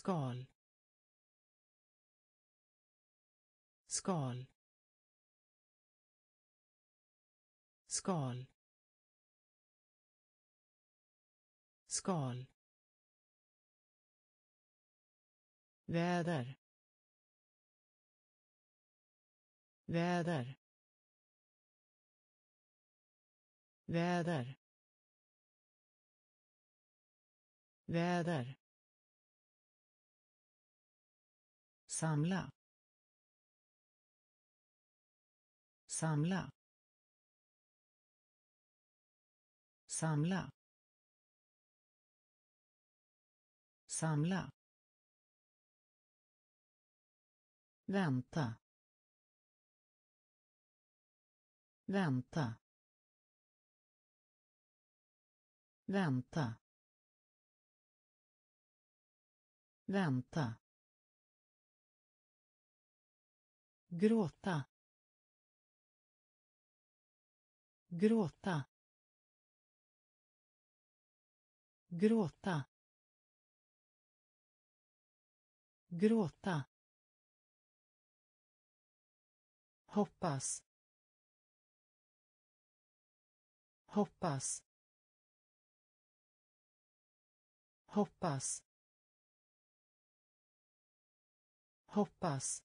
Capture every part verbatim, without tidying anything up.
skal skal skal skal väder väder väder väder samla samla samla samla vänta vänta vänta vänta gråta gråta gråta gråta hoppas hoppas hoppas hoppas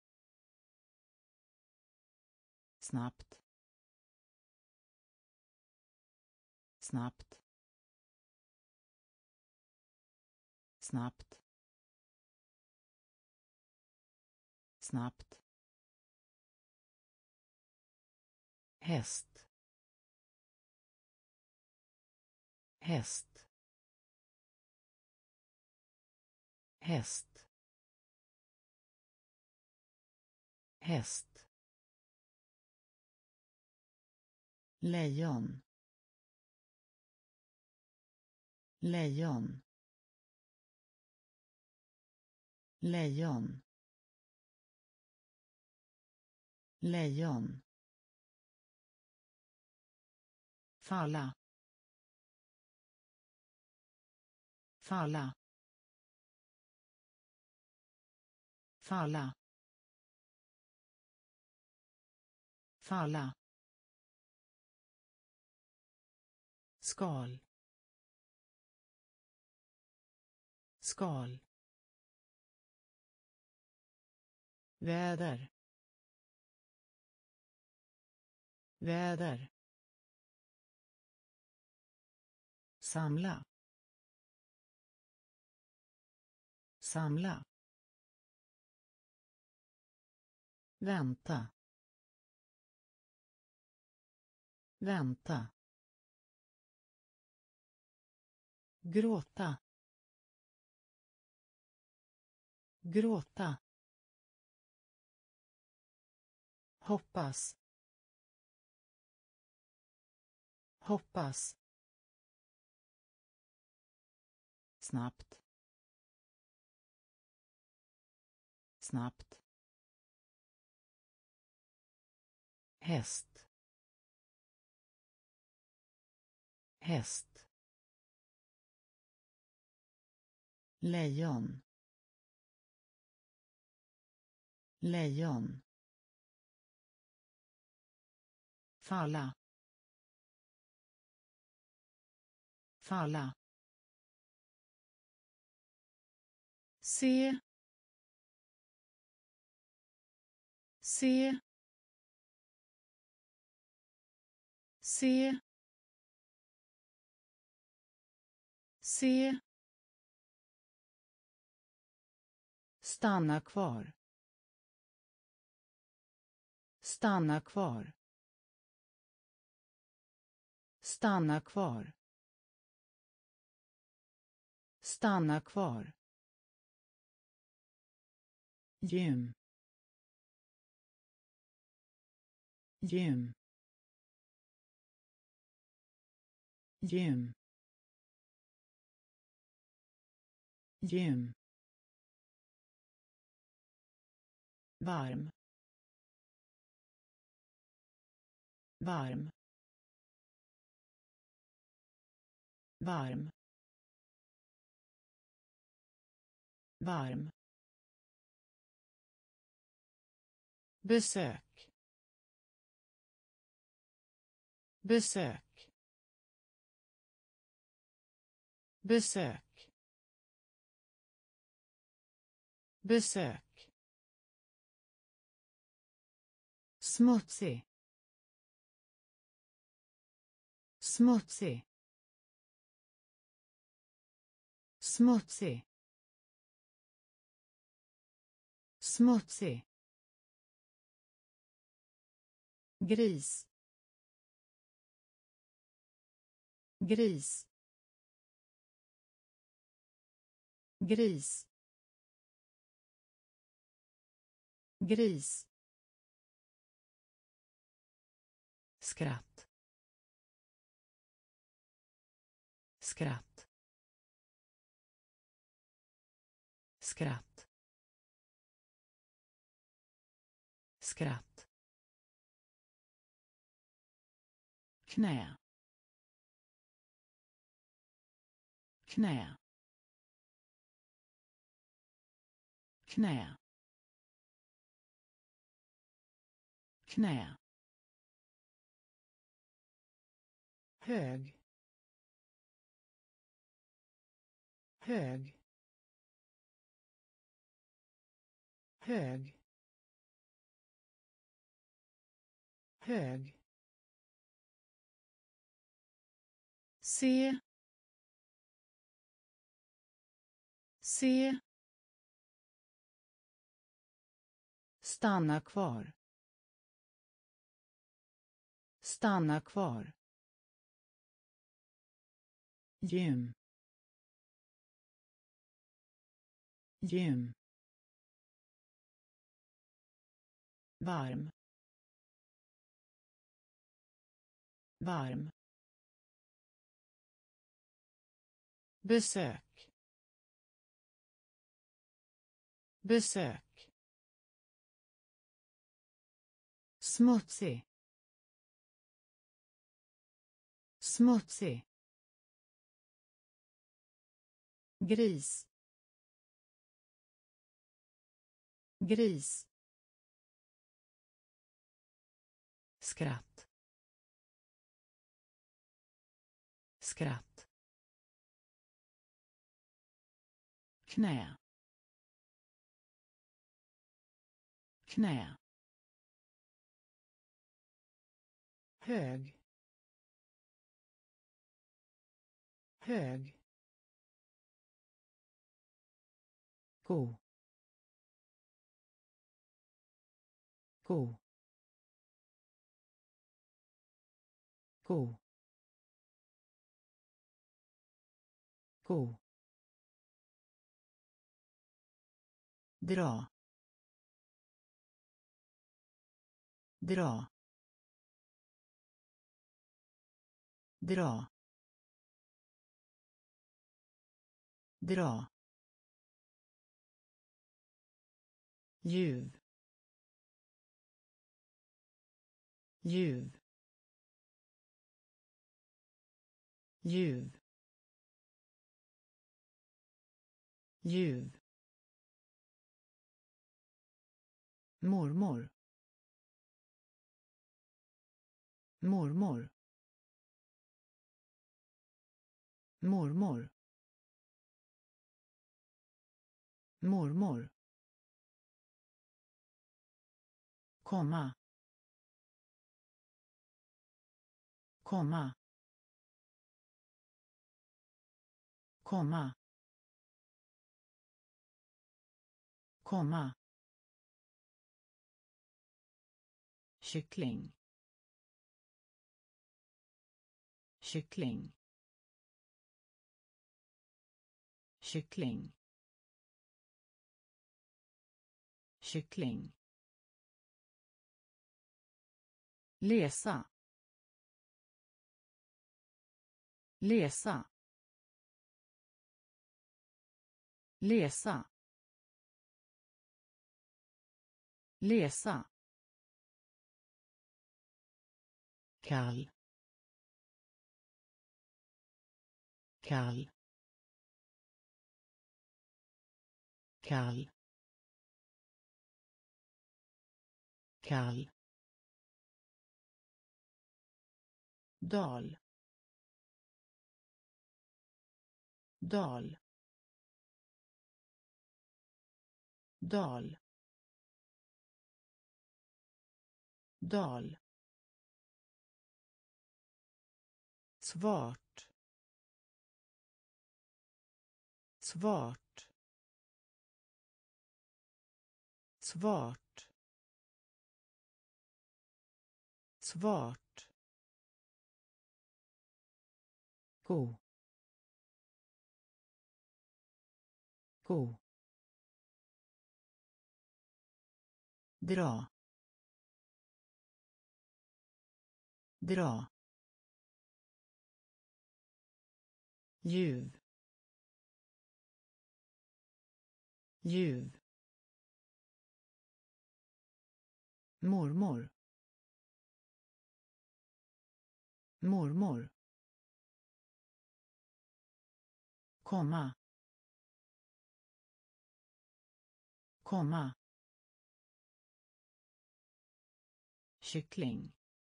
snabbt snabbt snabbt snabbt häst häst häst häst lejon lejon lejon lejon falla falla falla falla skal skal väder väder samla samla vänta vänta gråta gråta hoppas hoppas snabbt snabbt häst häst lejon lejon falla falla se se se se stanna kvar stanna kvar stanna kvar stanna kvar gym gym gym gym varm varm varm varm, besök, besök, besök, besök, smutsig, smutsig, smutsig, smutsig, gris, gris, gris, gris, skratt, skratt, skratt, skratt, knä, knä, knä, knä, hög, hög, hög, hög, se, se, stanna kvar, stanna kvar, gym, gym, varm, varm, besök, besök, smutsig, smutsig, gris, gris, skratt, skratt, knä, knä, hög, hög, ko, ko, ko, ko, dra, dra, dra, dra, ljuv, ljuv, ljuv, ljuv, mormor, mormor, mormor, mormor, komma, komma, komma, komma, kyckling, kyckling, kyckling, kyckling, läsa, läsa, läsa, läsa, kall, kall, kall, kall, dal, dal, dal, dal, svart, svart, svart, svart, ko, ko, dra, dra, ljuv, ljuv, mormor, mormor, komma, komma, kyckling,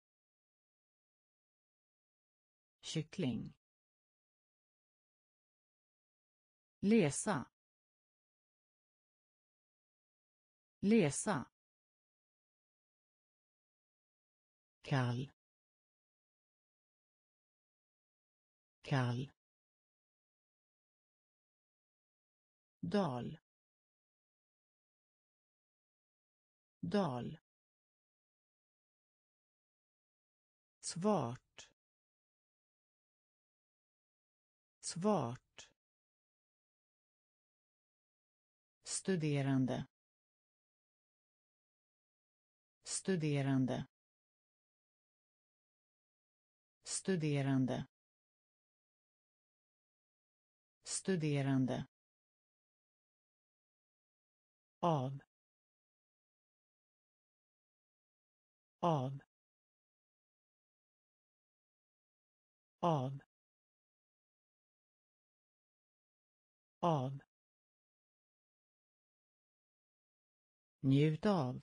kyckling, läsa, läsa, kall, kall, dal, dal, svart, svart, studerande, studerande, studerande, studerande, av, av, av, av, njut av,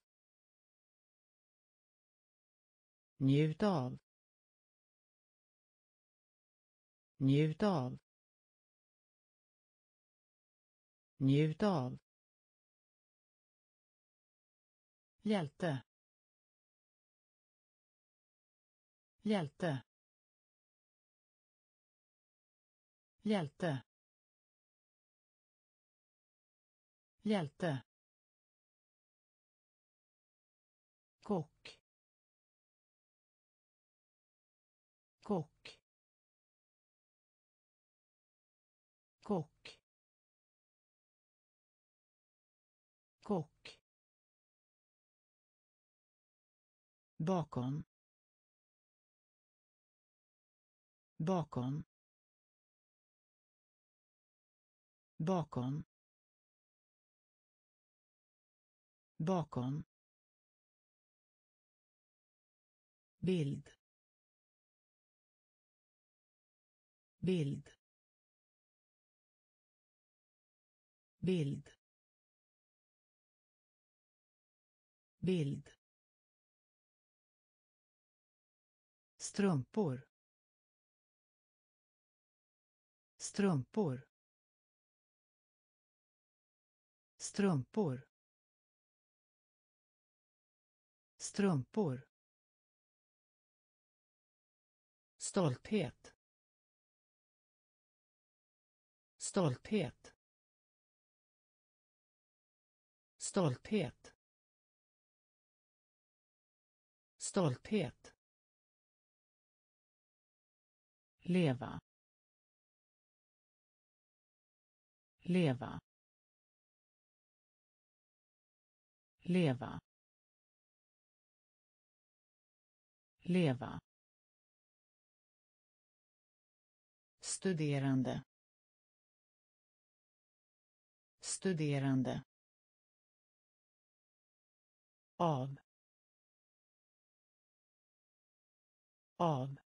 njut av, njut av, njut av, hjälte, hjälte, hjälte, hjälte, kock, kock, kock, kock, bakom, bakom, bakom, bakom, bild, bild, bild, bild, strumpor, strumpor, strumpor, strumpor, stolthet, stolthet, stolthet, stolthet, leva, leva, leva, leva, studerande, studerande, av, av,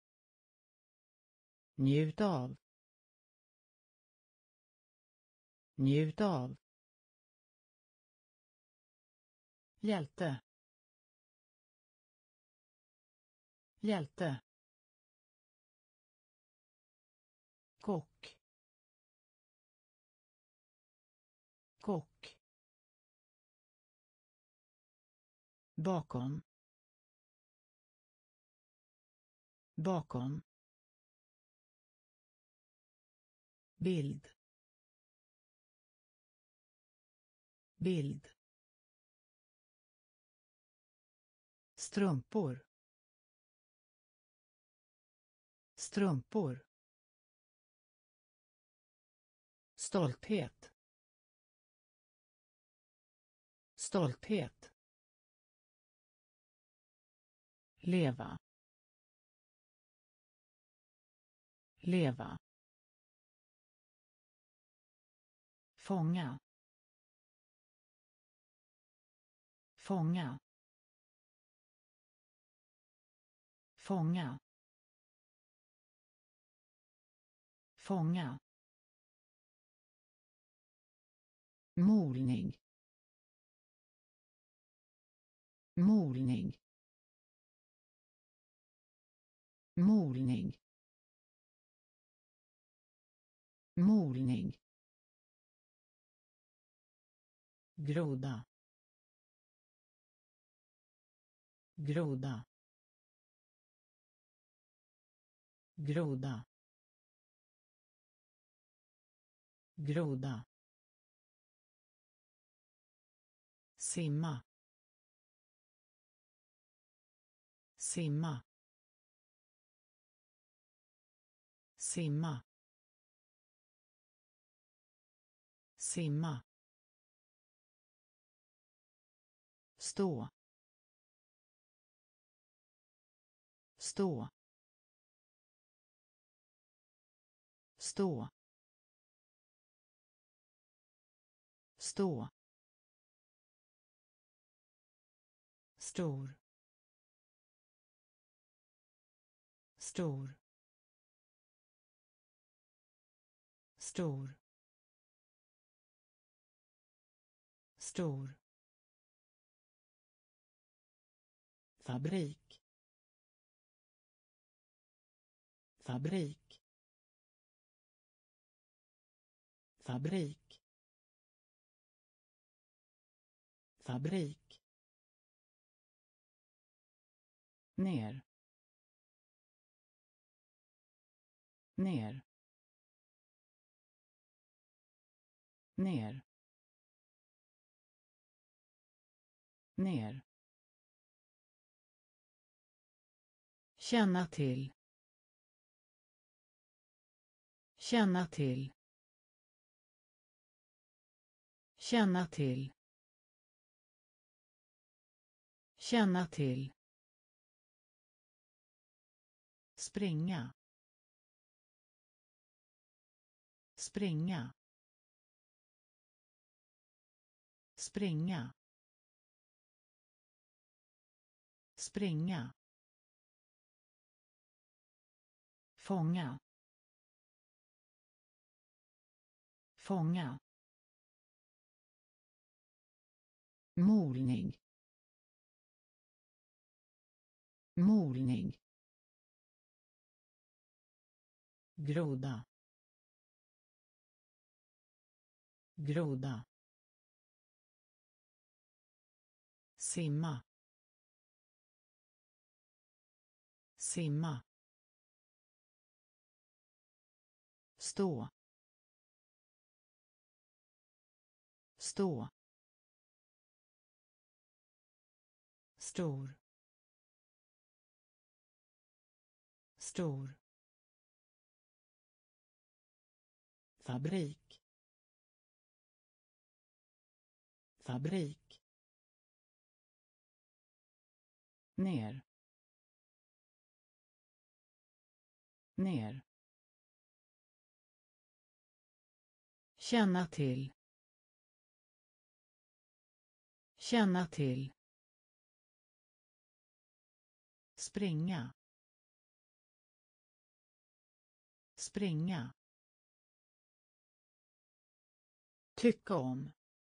njut av, Njut av. Hjälte. Hjälte. Kock. Kock. Bakom. Bakom. Bild. Bild. Strumpor. Strumpor. Stolthet. Stolthet. Leva. Leva. Fånga. Fånga. Fånga. Fånga. Molning. Molning. Molning. Molning. Groda. Groda. Groda. Groda. Simma. Simma. Simma. Simma. Stå. Stå. Stå. Stå. Stor. Stor. Stor. Stor. Fabrik. Fabrik. Fabrik. Fabrik. Ner. Ner. Ner. Ner. Känna till. Känna till. Känna till. Känna till. Springa. Springa. Springa. Springa. Fånga. Fånga. Molning. Molning. Groda. Groda. Simma. Simma. Stå. Stå. Stor. Stor. Fabrik. Fabrik. Ner. Ner. Känna till. Känna till. Springa. Springa. Tycka om.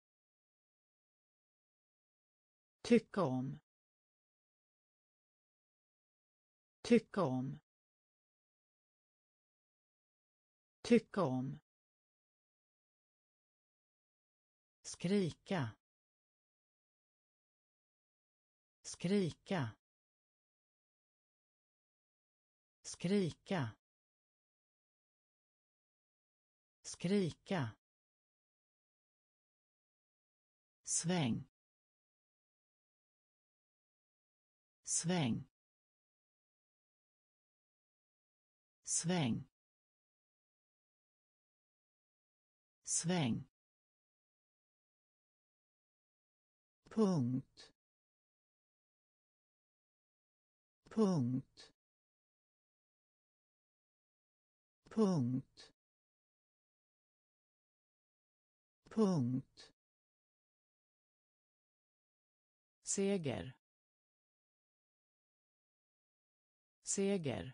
Tycka om. Tycka om. Tycka om. Skrika. Skrika. Skrika. Skrika. Sväng. Sväng. Sväng. Sväng. Punkt. Punkt. Punkt. Punkt. Seger. Seger.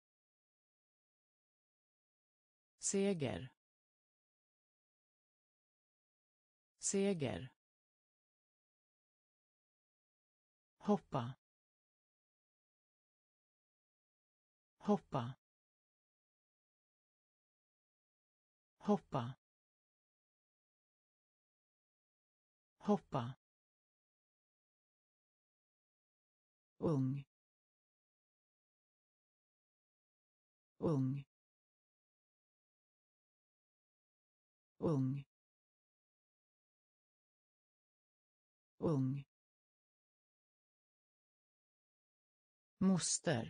Seger. Seger. Hoppa. Hoppa. Hoppa. Hoppa. Ung. Ung. Ung. Ung. Moster.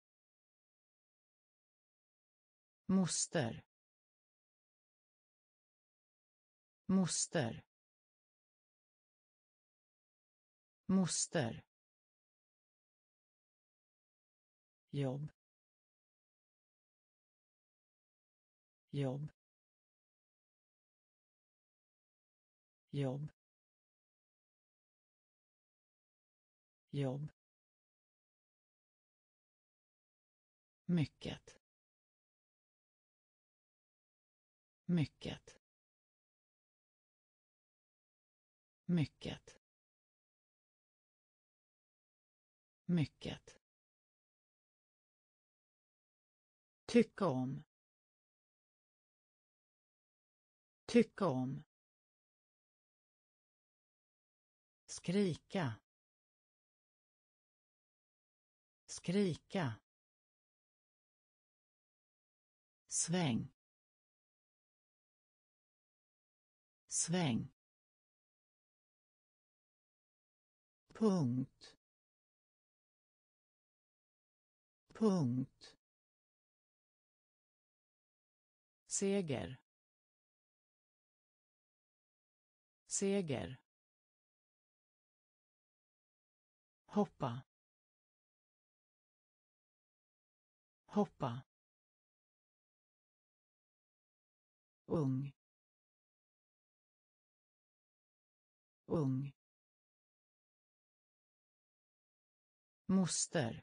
Moster. Moster. Moster. Jobb. Jobb. Jobb. Jobb. Mycket. Mycket. Mycket. Mycket. Tycka om. Tycka om. Skrika. Skrika. Sväng. Sväng. Punkt. Punkt. Seger. Seger. Hoppa. Hoppa. Ung. Ung. Moster.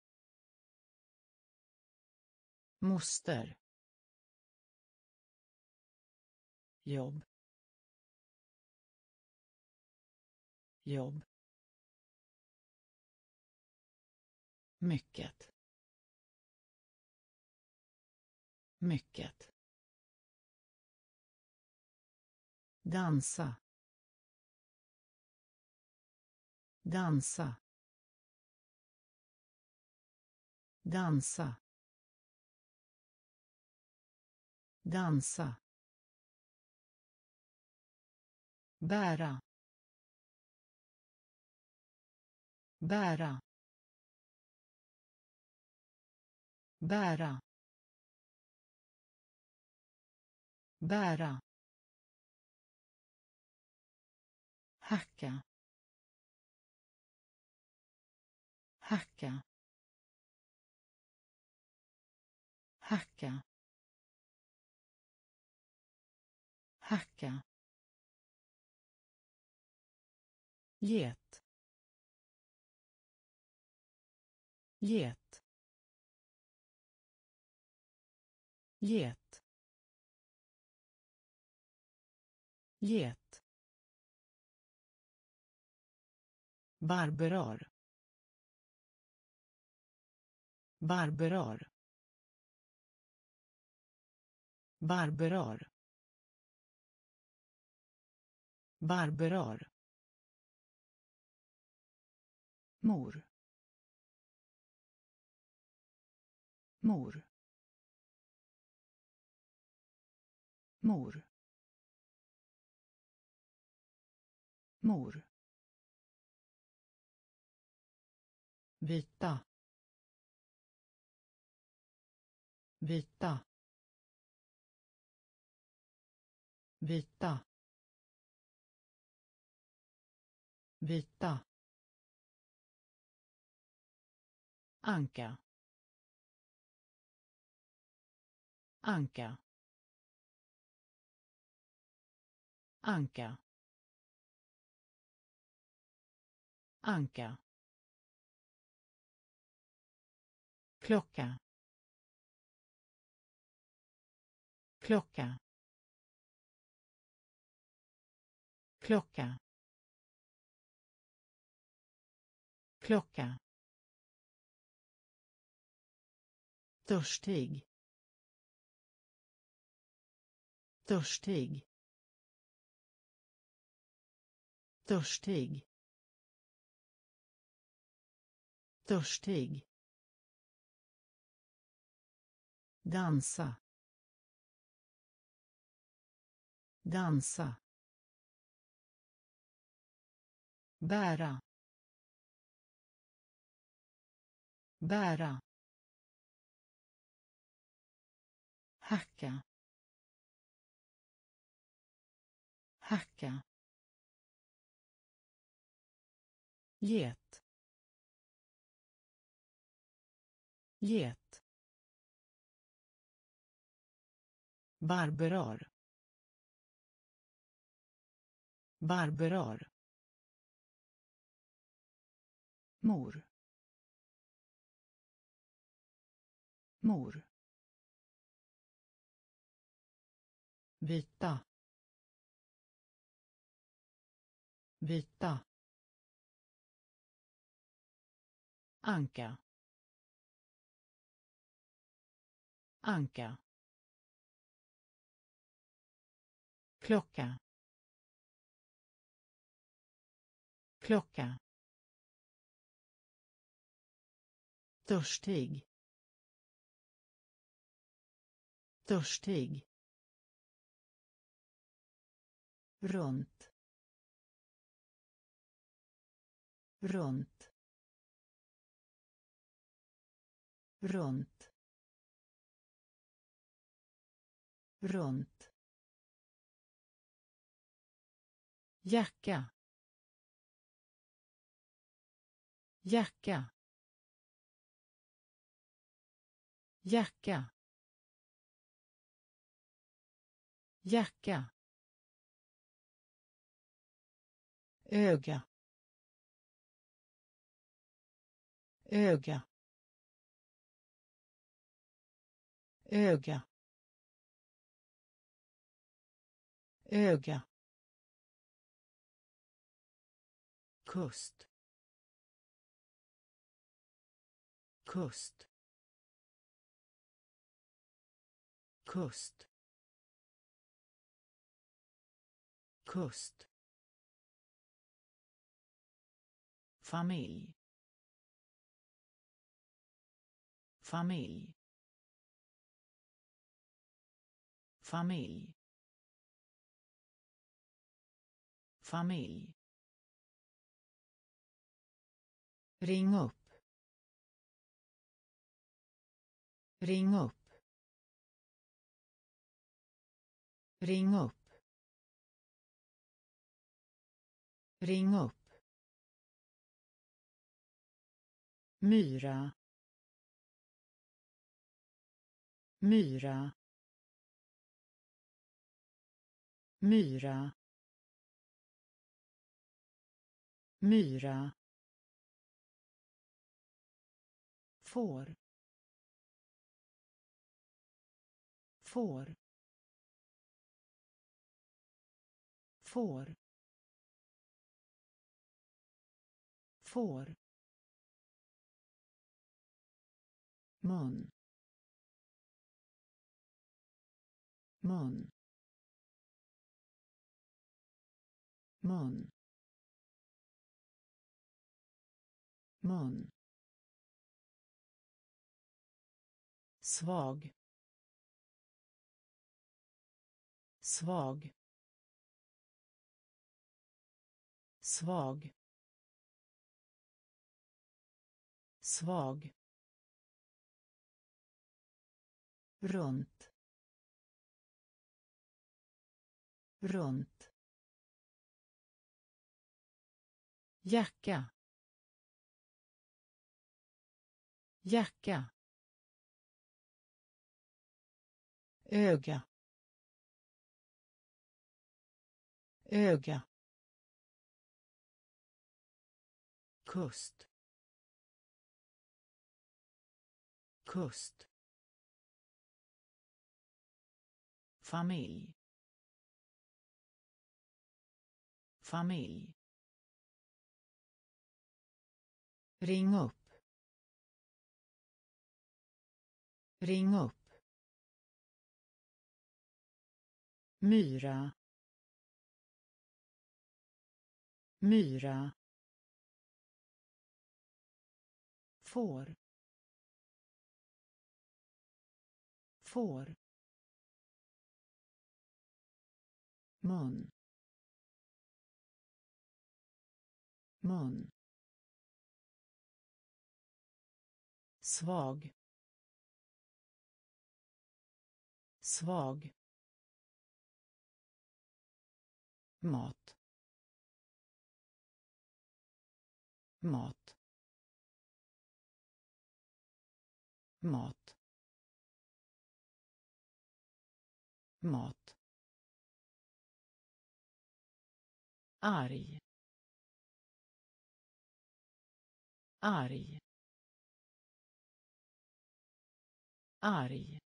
Moster. Jobb. Jobb. Mycket. Mycket. Dansa. Dansa. Dansa. Dansa. Bära. Bära. Bära. Bära. Hacka. Hacka. Hacka. Hacka. Get. Get. Get. Get. Barberar. Barberar. Barberar. Barberar. Mor. Mor. Mor. Mor. Vita. Vita. Vita. Vita. Anka. Anka. Anka. Anka. Klocka. Klocka. Klocka. Klocka. Törstig. Törstig. Törstig. Törstig. Dansa. Dansa. Bära. Bära. Hacka. Hacka. Get. Get. Barberar. Barberar. Mor. Mor. Vita. Vita. Anka. Anka. Klocka. Klocka. Törstig. Törstig. Runt. Runt. Runt. Runt. Jacka. Jacka. Jacka. Jacka. Öga. Öga. Öga. Öga. Kust. Kust. Kust. Kust. Familj. Familj. Familj. Familj. Ring upp. Ring upp. Ring upp. Ring upp. Myra. Myra. Myra. Myra. Får. Får. får får mun mun mun mun svag svag svag svag runt runt jacka jacka öga öga kust kust familj familj ring upp ring upp myra myra får får mun mun svag svag mat mat mat mat arg arg arg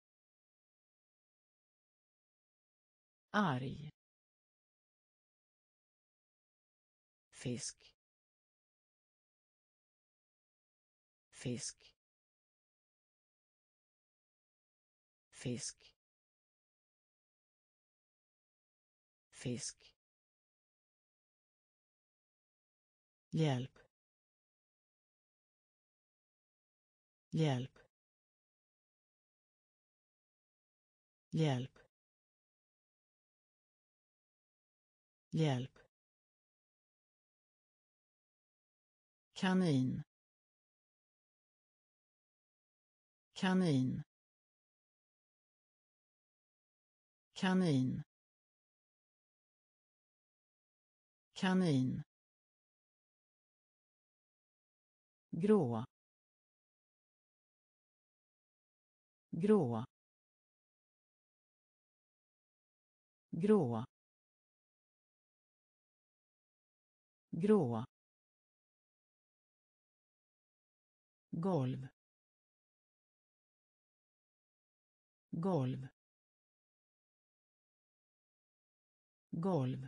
arg fisk fisk fisk fisk hjälp hjälp hjälp hjälp kanin kanin kanin kanin grå grå grå grå golv golv golv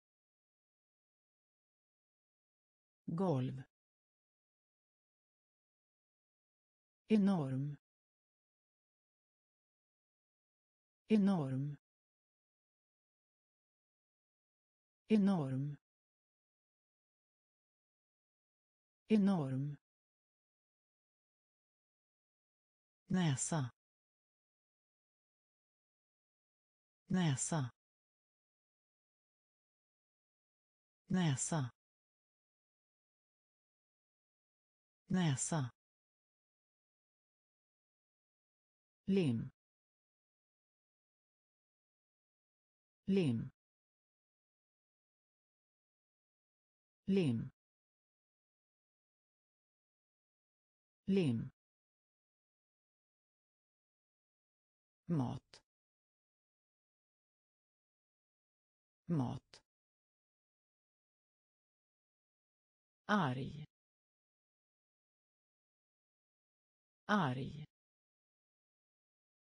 golv enorm enorm enorm enorm näsa näsa näsa näsa lim lim lim lim mat mat arg arg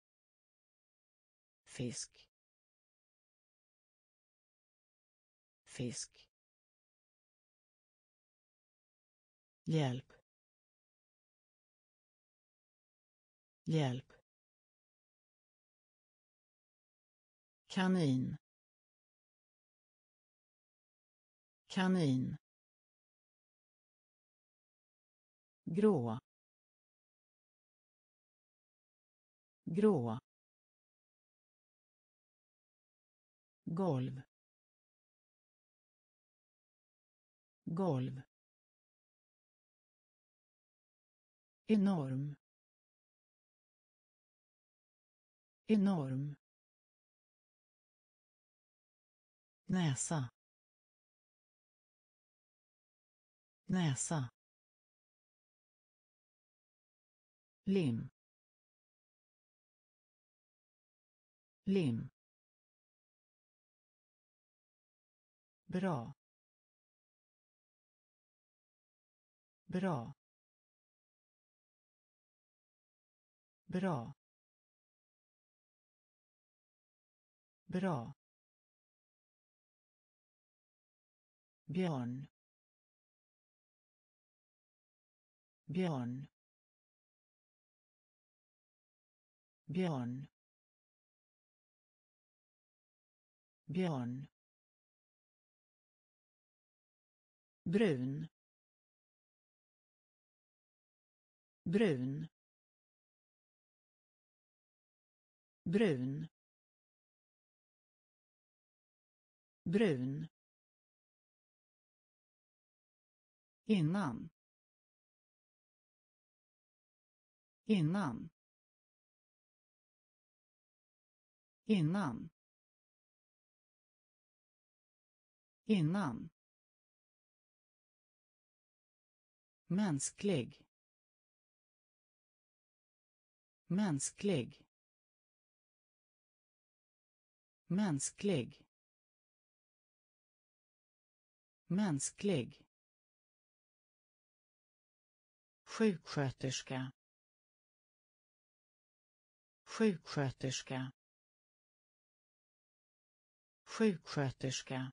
fisk fisk, hjälp, hjälp, kanin, kanin, grå, grå, golv, golv, enorm, enorm, näsa, näsa, lim, lim, bra, bra, bra, bra, björn, björn, björn, björn, brun, brun, brun, brun, innan, innan, innan, innan, mänsklig, mänsklig, mänsklig, mänsklig, sjuksköterska, sjuksköterska, sjuksköterska,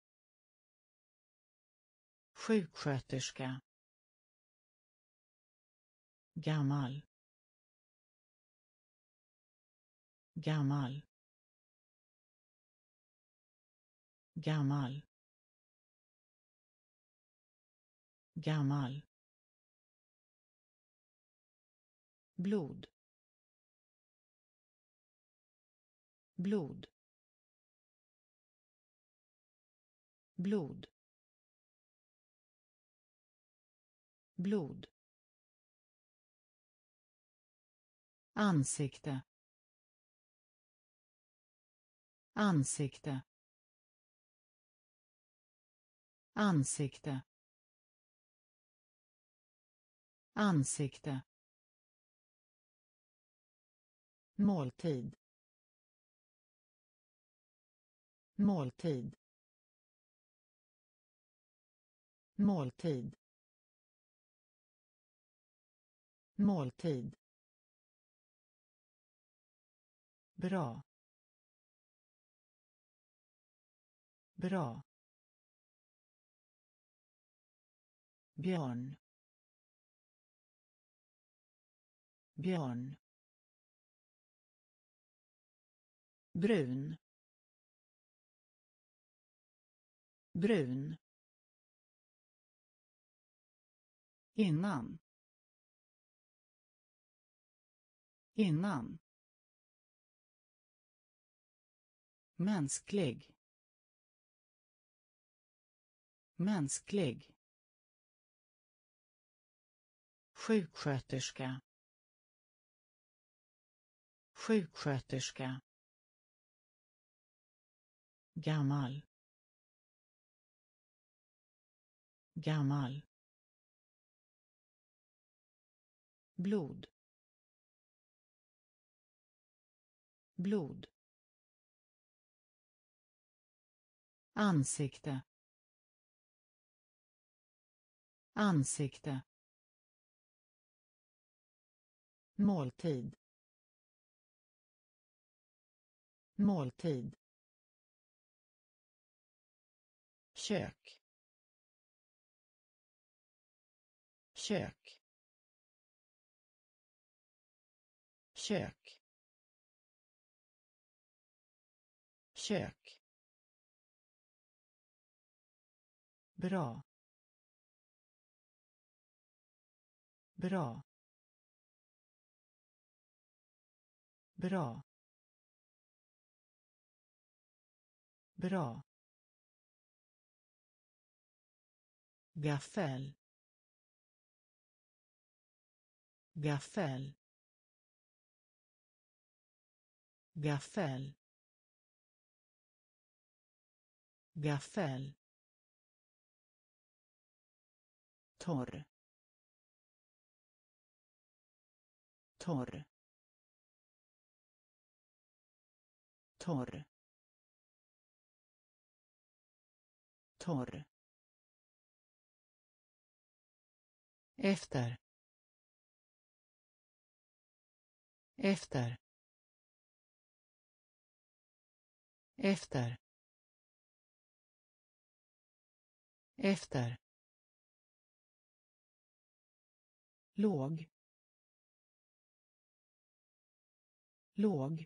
sjuksköterska, gammal, gammal, gammal, gammal, blod, blod, blod, blod, ansikte, ansikte, ansikte, ansikte, måltid, måltid, måltid, måltid, bra, bra, björn, björn, brun, brun, innan, innan, mänsklig, mänsklig, sjuksköterska, sjuksköterska, gammal, gammal, blod, blod, ansikte, ansikte, måltid, måltid, kök, kök, kök, kök, bra, bra, bra, bra, gaffel, gaffel, gaffel, gaffel, torr, torr, torr, torr, efter, efter, efter, efter, låg, låg,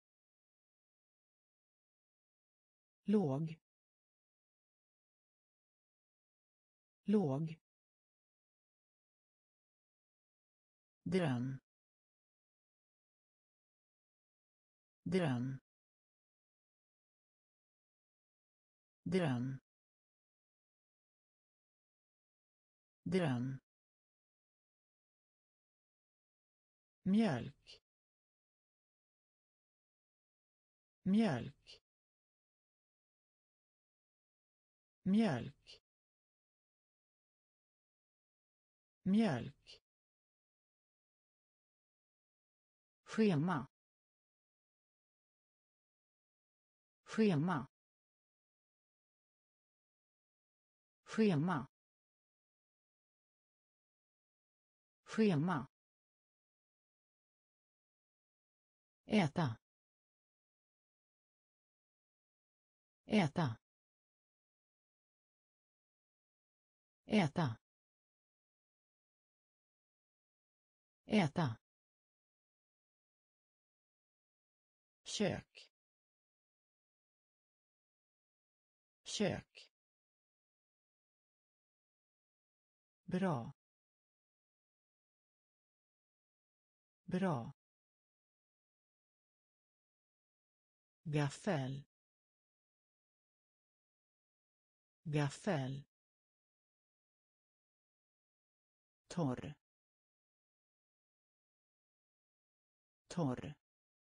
låg, låg, dröm, dröm, dröm, dröm, mjölk, mjölk, mjölk, mjölk, schema, schema, schema, schema, äta, äta, äta, äta, kök, kök, bra, bra, gaffel, gaffel, torr, torr,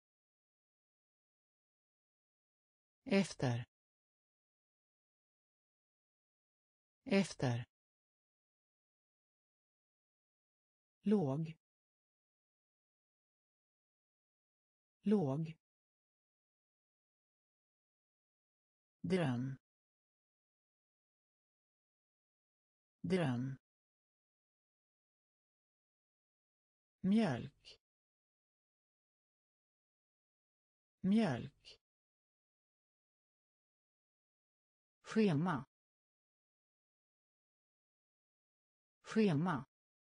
efter, efter, låg, låg, dröm, dröm, mjölk, mjölk, schema, schema,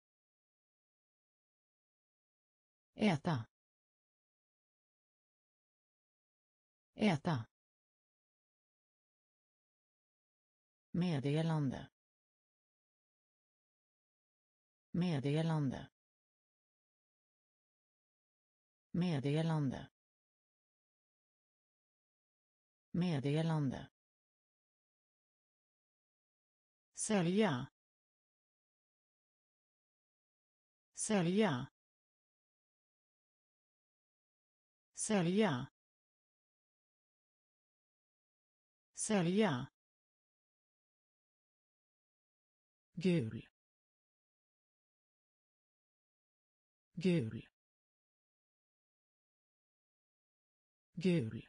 äta, äta, meddelande, meddelande, meddelande, meddelande, sälja, sälja, sälja, sälja, gul, gul, gul,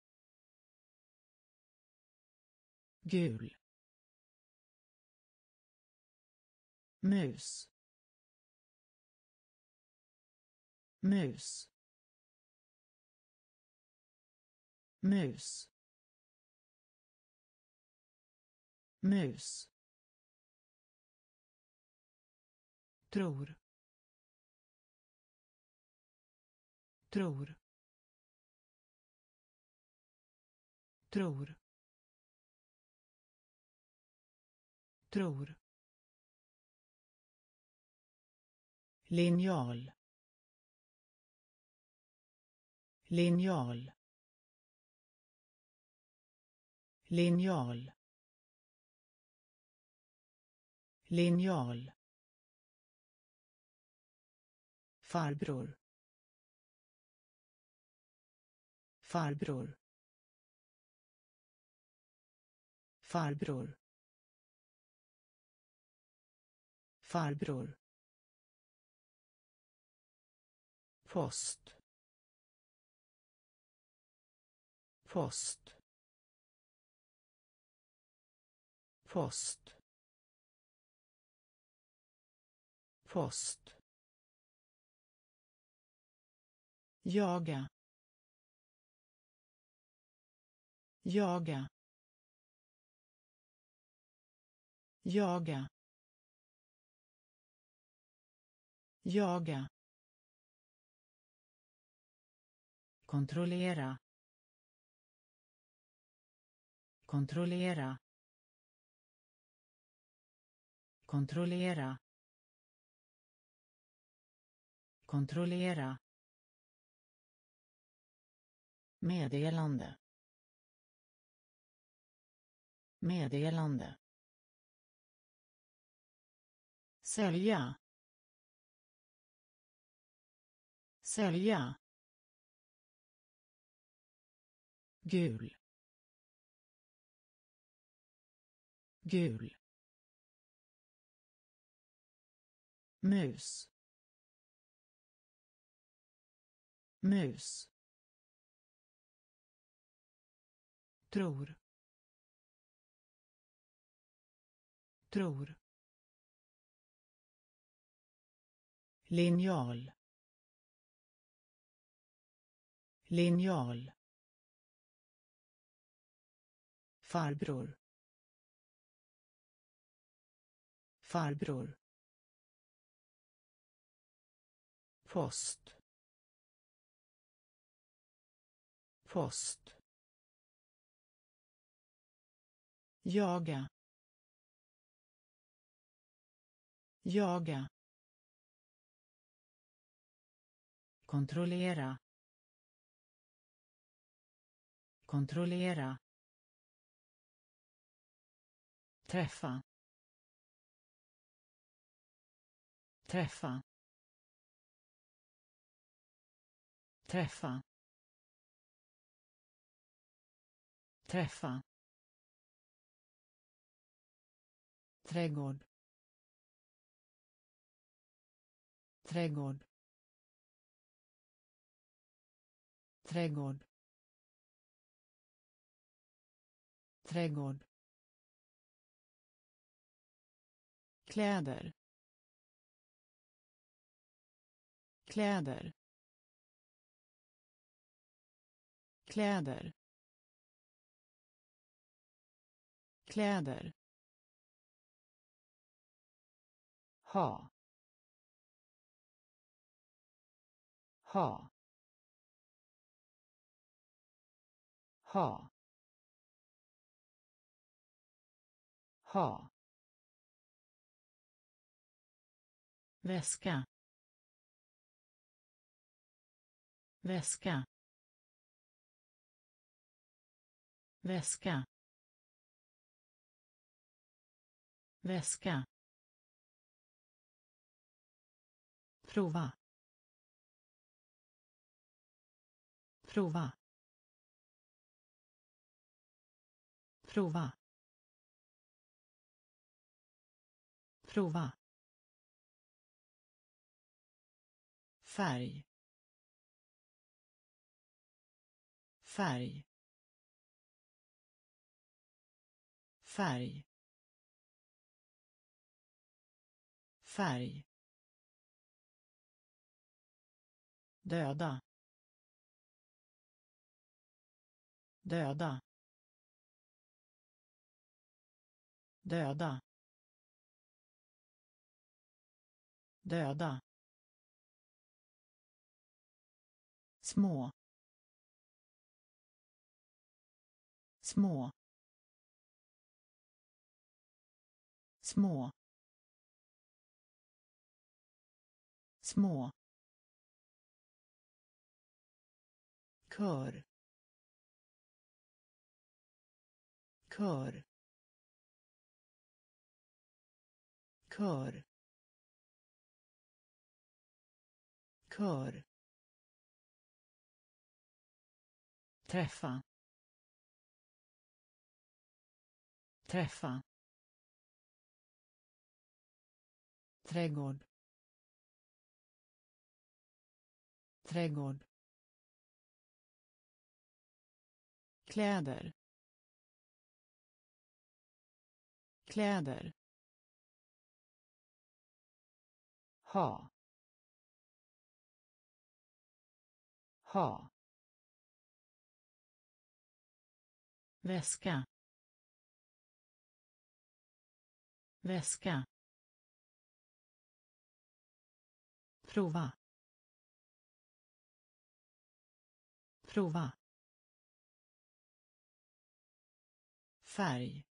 gul, mus, mus, mus, mus, tror, tror, tror, tror, linjal, linjal, linjal, linjal, farbror, farbror, farbror, farbror, post, post, post, post, jaga, jaga, jaga, jaga, kontrollera, kontrollera, kontrollera, kontrollera, meddelande, meddelande, sälja, sälja, gul, gul, mus, mus, tror, tror, linjal, linjal, farbror, farbror, post, post, jaga, jaga, kontrollera, kontrollera, träffa, träffa, träffa, träffa, trädgård, trädgård, trädgård, trädgård, kläder, kläder, kläder, kläder, ha, ha, ha, ha, väska, väska, väska, väska, prova, prova, prova, prova, färg, färg, färg, färg, döda, döda, döda, döda, små, små, små, små, kör, kör, kör, kör, träffa, träffa, trädgård, trädgård, kläder, kläder, ha, ha, väska, väska, prova, prova, färg,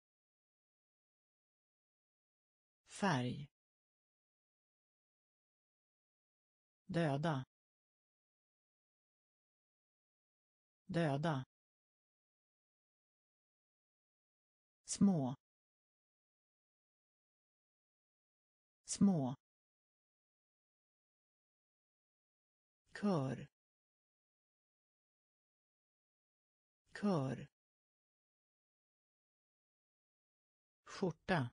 färg, döda, döda, små, små, kör, kör, skjorta,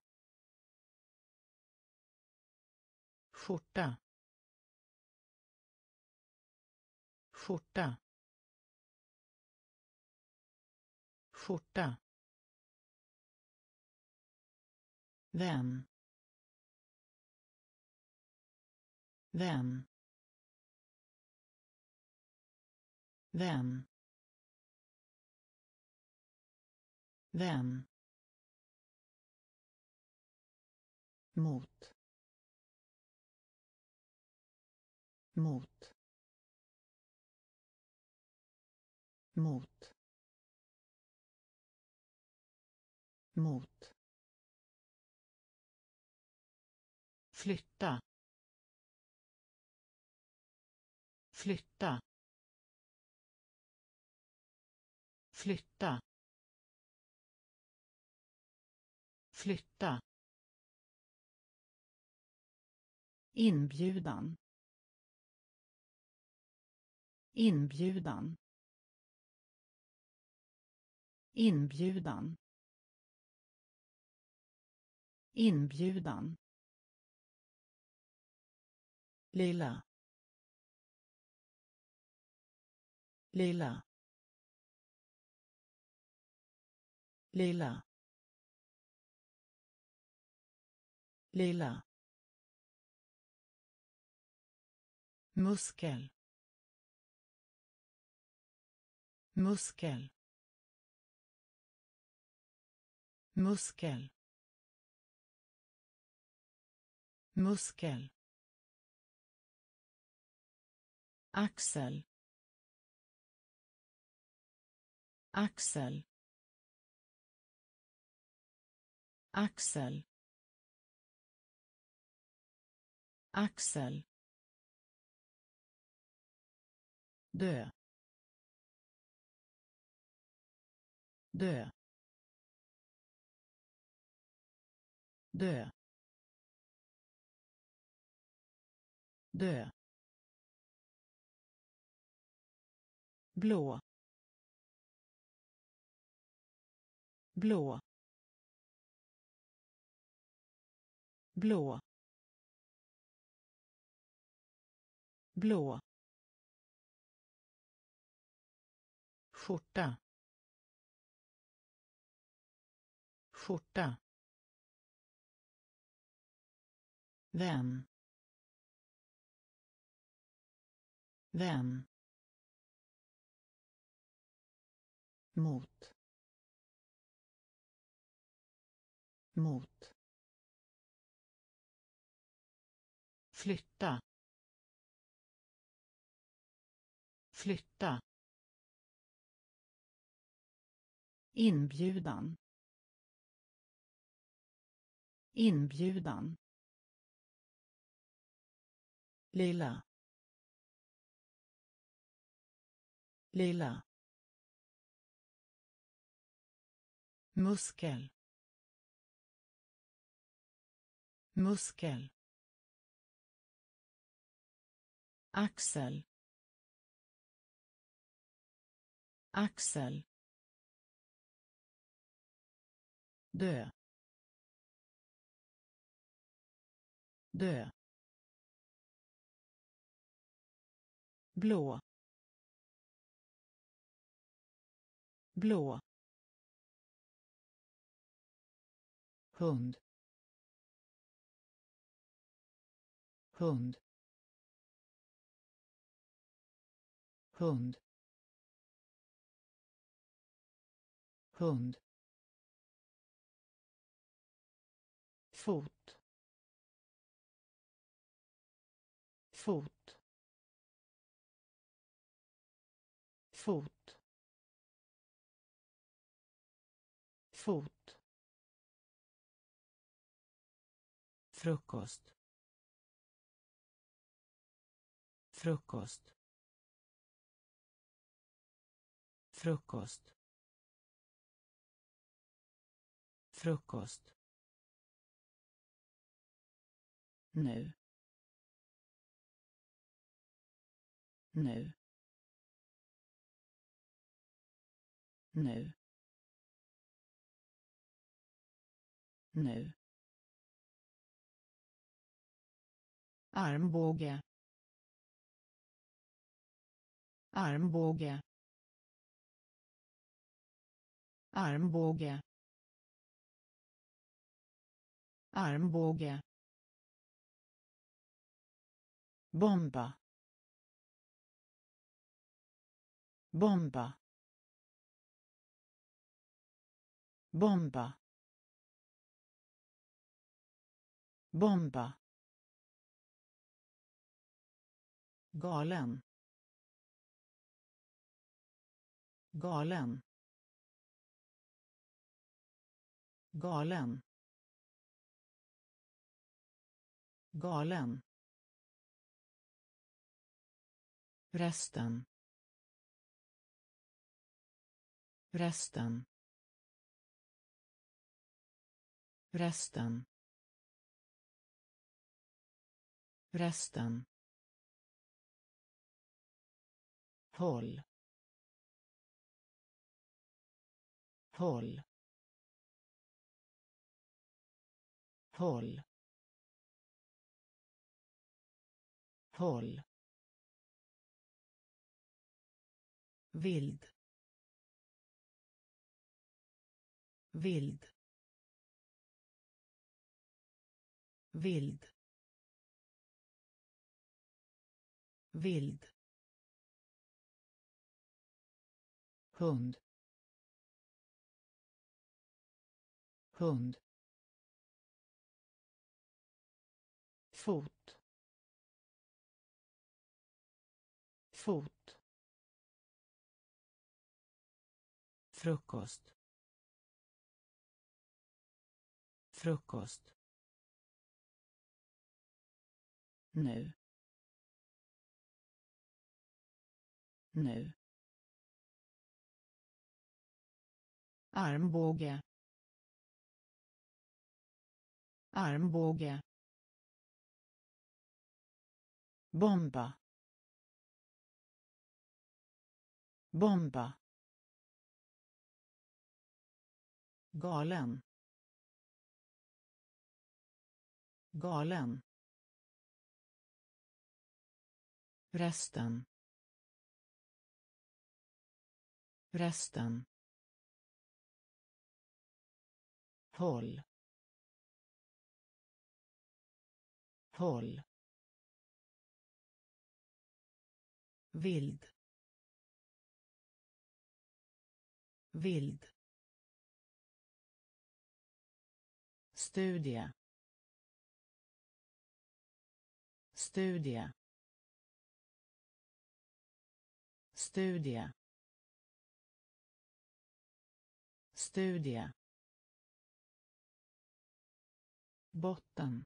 skjorta, skjorta, skjorta, vän, vän, vän, vän, mot, mot, mot, mot, flytta, flytta, flytta, flytta, inbjudan, inbjudan, inbjudan, inbjudan, lilla, lilla, lilla, lilla, muskel, muskel, muskel, muskel, axel, axel, axel, axel, dö, dö, dö, dö, blå, blå, blå, blå, skjorta, skjorta, vän, vän, mot, mot flytta flytta inbjudan inbjudan lilla lilla muskel muskel axel axel dö dö blå blå hund hund hund hund fot fot fot fot frukost frukost frukost frukost nu nu nu nu armbåge armbåge armbåge armbåge bomba bomba bomba bomba galen galen galen galen resten resten resten resten håll håll håll håll vild vild vild vild hund hund fot fot frukost frukost nu nu armbåge armbåge bomba bomba galen galen resten resten håll håll vild vild studie studie studie studie botten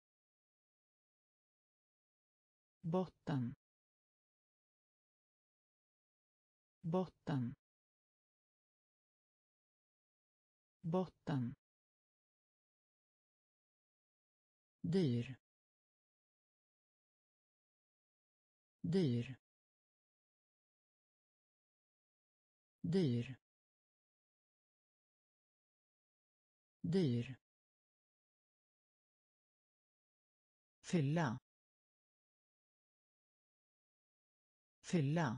botten botten botten dyr dyr dyr dyr fylla fylla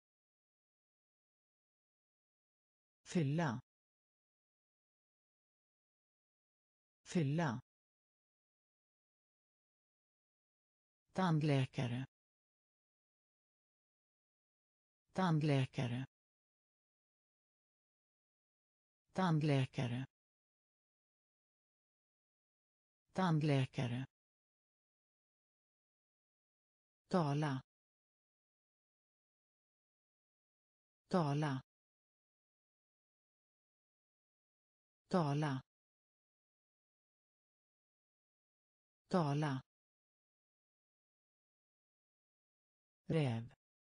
fylla fylla tandläkare tandläkare tandläkare tandläkare tala tala tala tala räv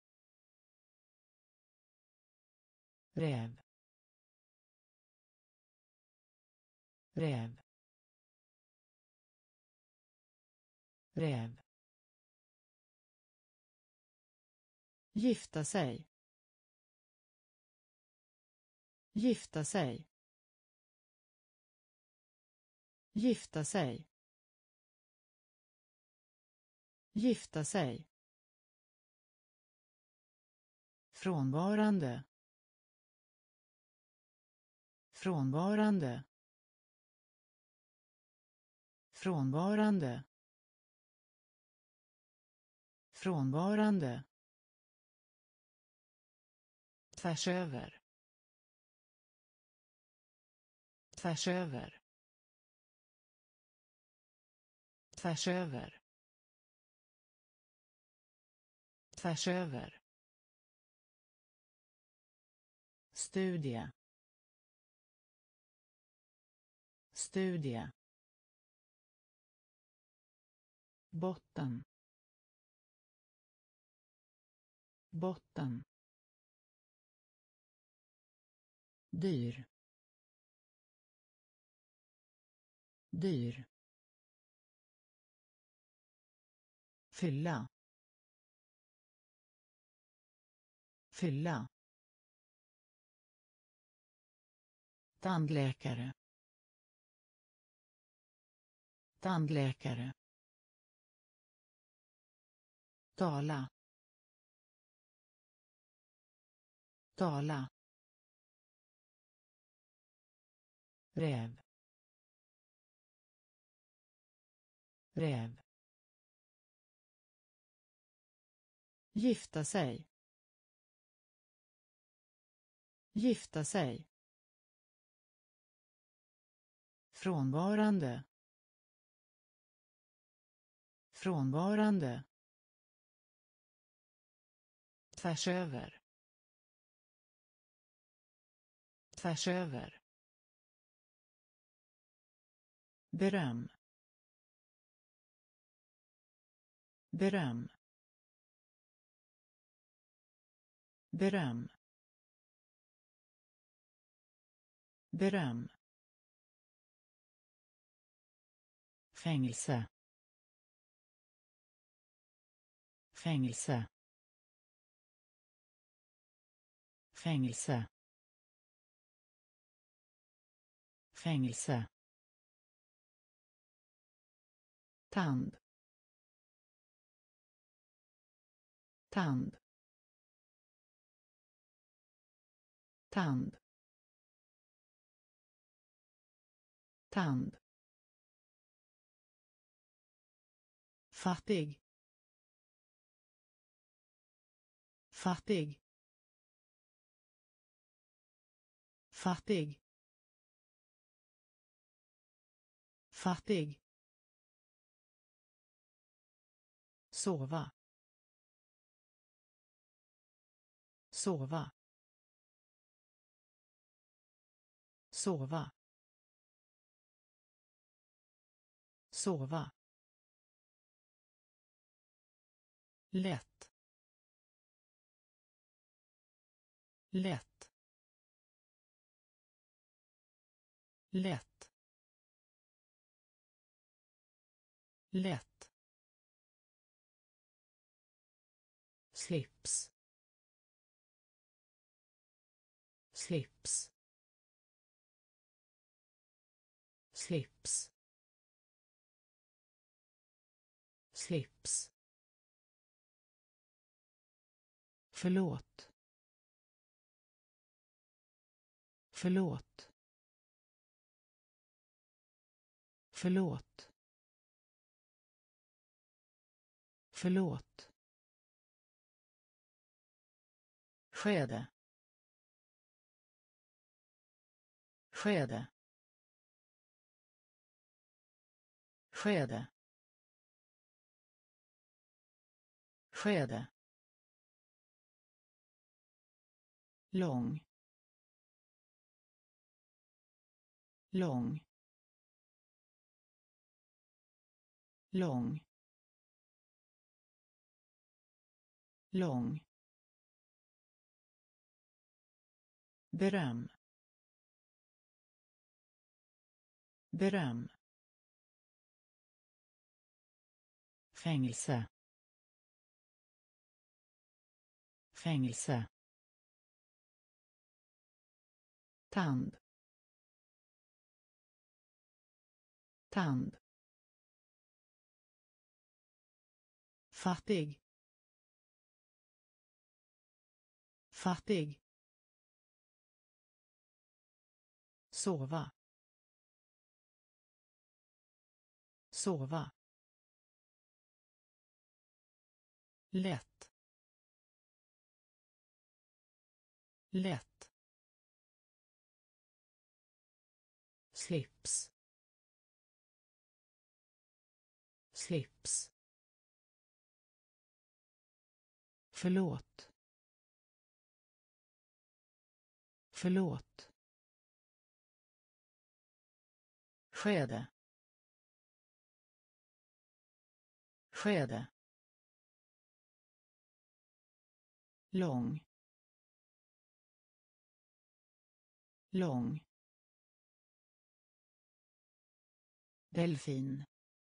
räv räv räv gifta sig gifta sig gifta sig gifta sig frånvarande frånvarande frånvarande frånvarande tvärs över tvärs över tvärs över tvärs över studie studie botten botten dyr dyr fylla fylla tandläkare tandläkare tala tala räv räv gifta sig gifta sig frånvarande frånvarande tvärs över tvärs över beröm beröm beröm beröm fängelse fängelse fängelse fängelse tand tand tand tand fattig fattig fattig fattig, sova, sova, sova, sova, lätt, lätt, lätt, lätt, slips, slips, slips, slips, förlåt, förlåt, förlåt, förlåt, skede, skede, skede, skede, lång, lång, lång, lång, beröm, beröm, fängelse, fängelse, tand, tand, fattig, fattig, sova, sova, lätt, lätt, slips, slips, förlåt, förlåt, skede, skede, lång, lång, delfin,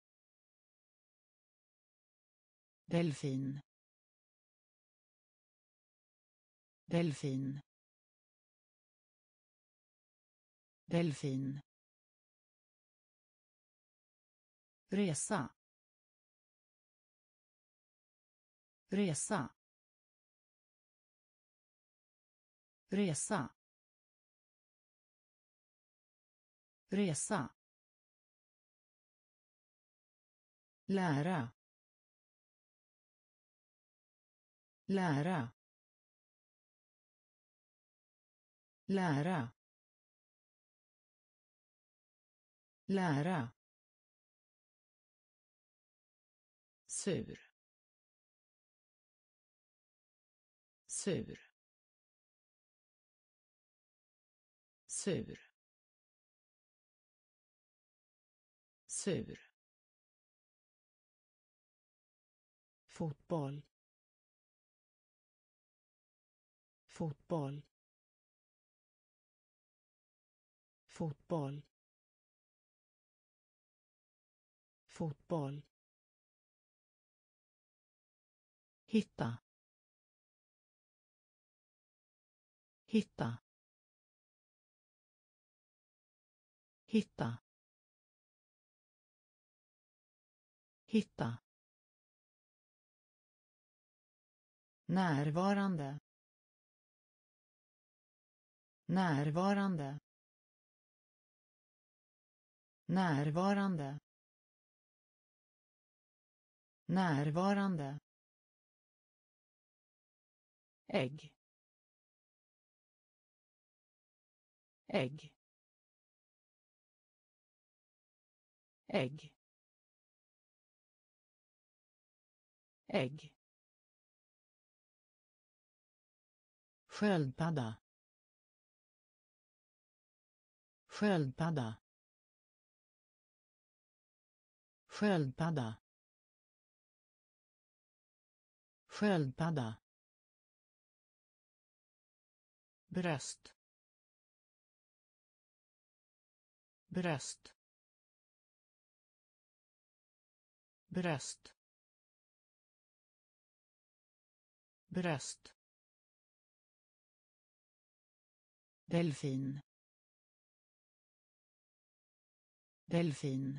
delfin, delfin, delfin, resa, resa, resa, resa, lära, lära, lära, lära, sur, sur, sur, sur, fotboll, fotboll, fotboll, fotboll, hitta, hitta, hitta, hitta, närvarande, närvarande, närvarande, närvarande, ägg, ägg, ägg, ägg, sköldpadda, sköldpadda, sköldpadda, sköldpadda, bröst, bröst, bröst, bröst, delfin, delfin,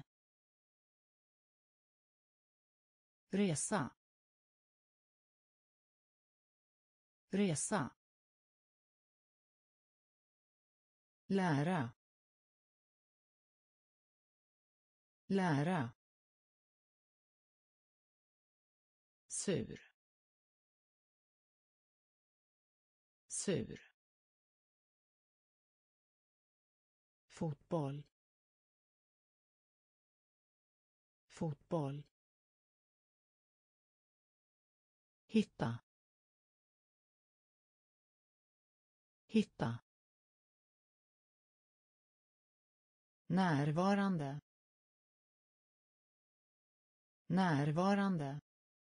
resa, resa, lära, lära, sur, sur, fotboll, fotboll, hitta, hitta, närvarande, närvarande,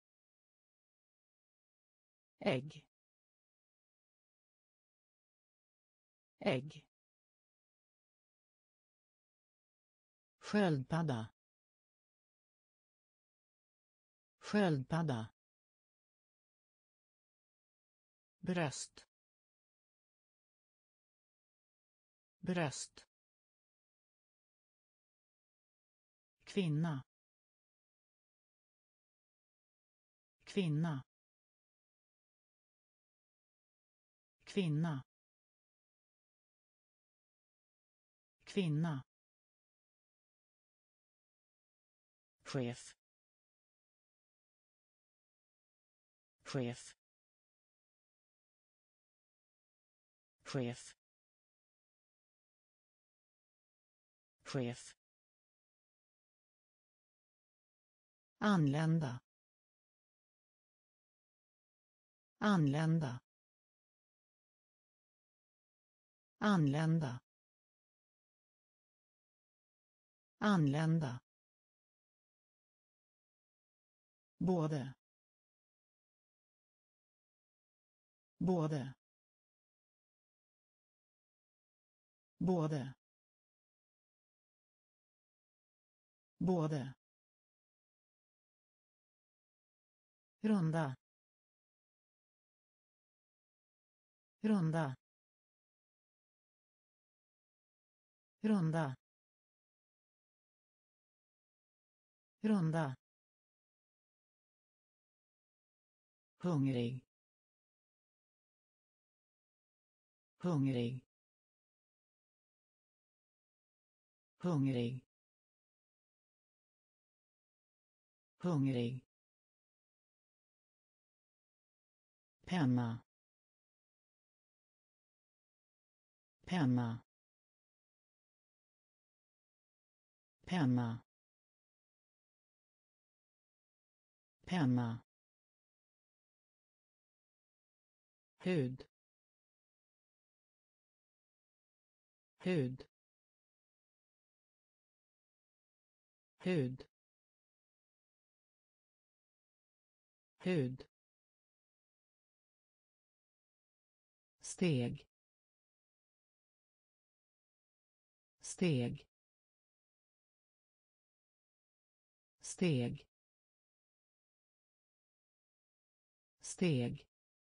ägg, ägg, sköldpadda, sköldpadda, bröst, bröst, kvinna, kvinna, kvinna, kvinna, chef, chef, chef, chef, anlända, anlända, anlända, anlända, både, både, både, både, runda, runda, runda, runda, hungrig, hungrig, hungrig, hungrig, penna, penna, penna, penna, hud, hud, hud, hud, steg, steg, steg, steg,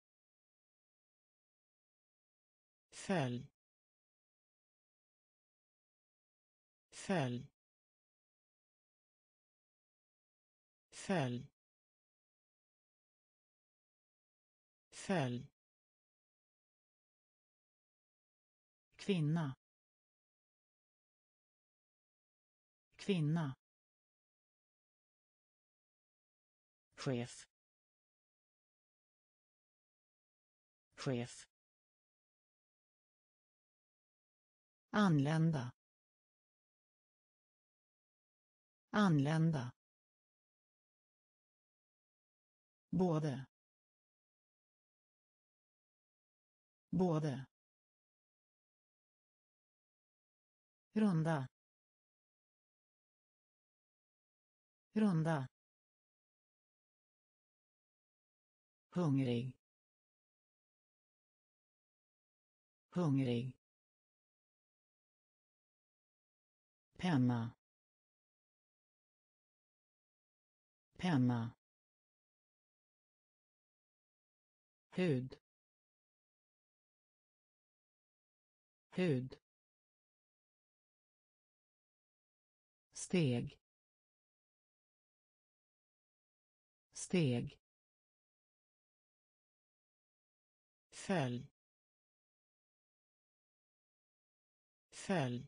följ, följ, följ, följ, kvinna, kvinna, chef, chef, anlända, Anlända. Både. Både. Runda. Runda. Hungrig. Hungrig. Penna. Penna. Hud. Hud. Steg. Steg. Följ. Följ.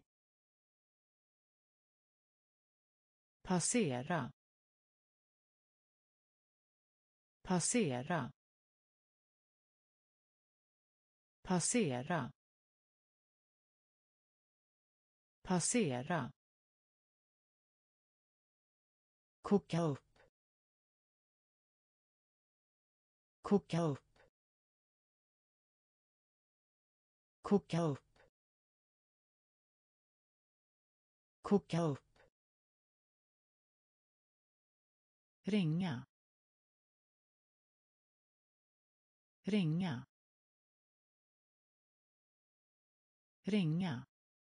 Passera. Passera. Passera. Passera. Koka upp. Koka upp. Koka upp. Koka upp. Ringa. Ringa. Ringa.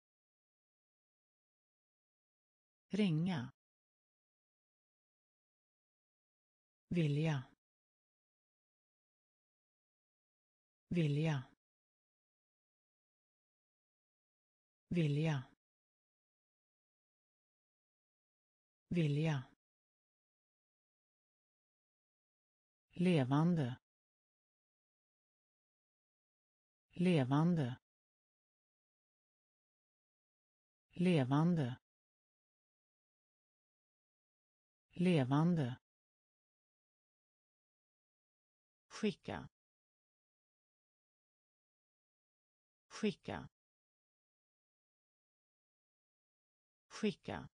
Ringa. Vilja. Vilja. Vilja. Vilja. Levande. Levande. Levande. Levande. Skicka. Skicka. Skicka.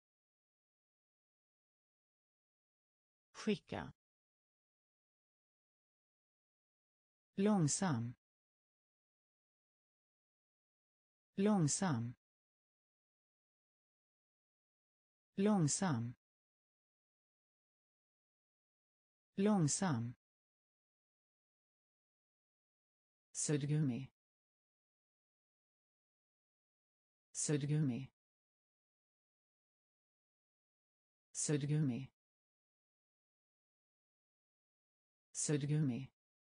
Skicka. Långsam. Långsam. Långsam. Långsam. Suddgummi. Suddgummi. Suddgummi. Suddgummi.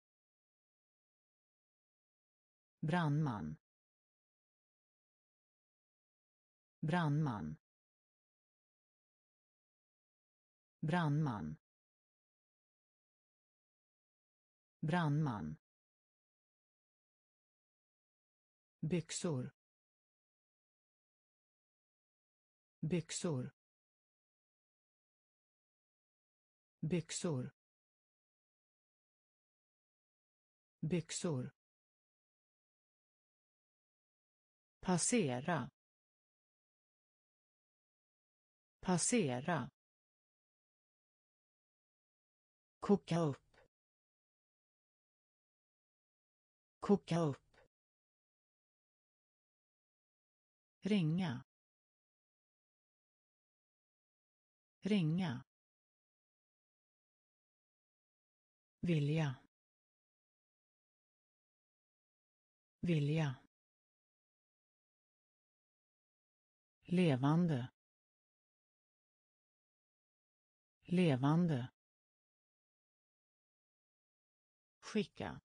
Brandman. Brandman. Brandman. Brandman. Byxor. Byxor. Byxor. Byxor. Passera. Passera. Koka upp. Koka upp. Ringa. Ringa. Vilja. Vilja. Levande. Levande. Skicka.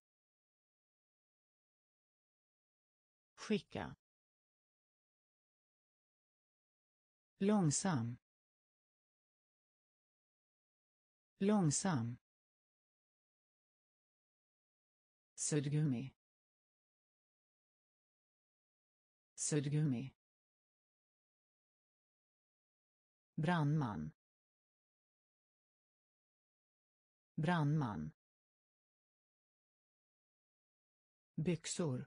Skicka. Långsam. Långsam. Suddgummi. Suddgummi. Brandman. Brandman. Byxor.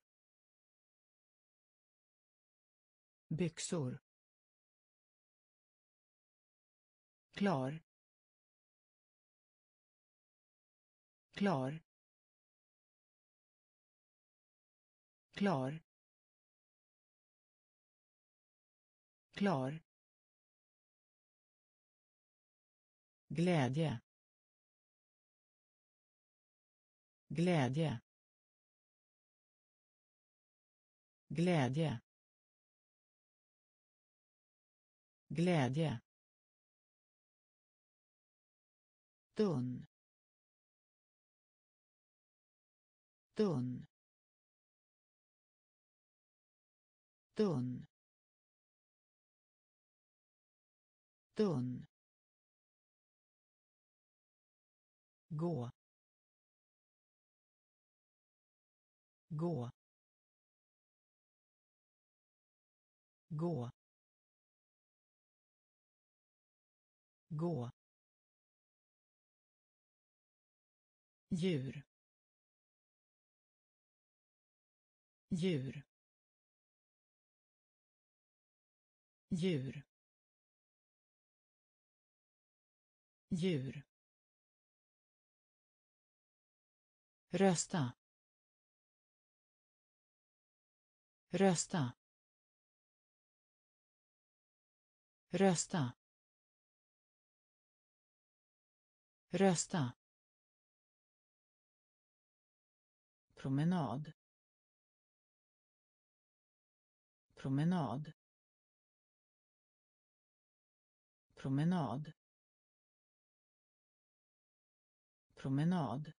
Byxor. klar, klar, klar, klar, glädje, glädje, glädje, glädje, tunn, tunn, tunn, tunn, gå, gå, gå, gå, djur, djur, djur, djur, rösta, rösta, rösta, rösta, promenad, promenad, promenad, promenad,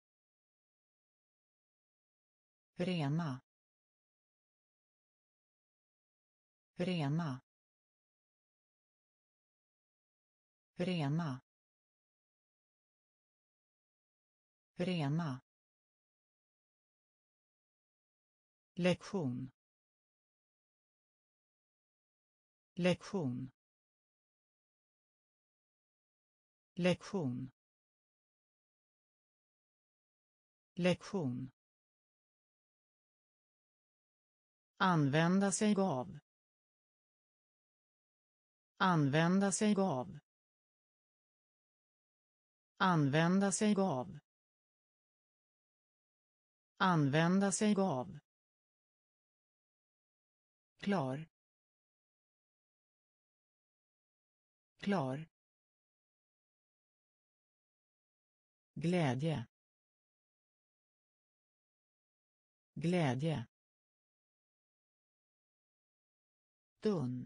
rena, rena, rena, rena, lektion, lektion, lektion, lektion, använda sig av, använda sig av, använda sig av, använda sig av, klar, klar, glädje, glädje, tunn,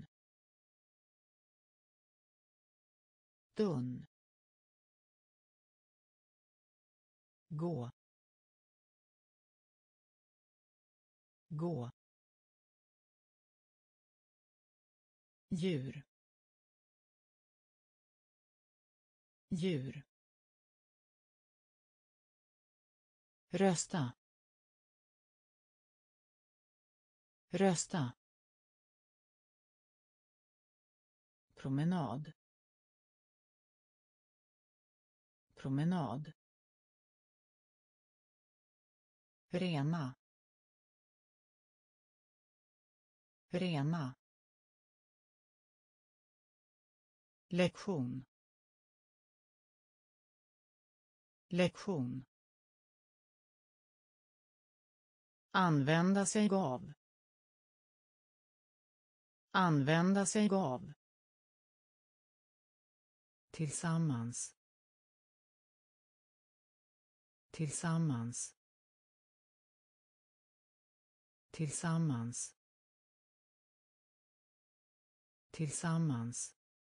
tunn, gå, gå, djur, djur, rösta, rösta, promenad, promenad, rena, rena, lektion, lektion, använda sig av, använda sig av, tillsammans, tillsammans, tillsammans, tillsammans,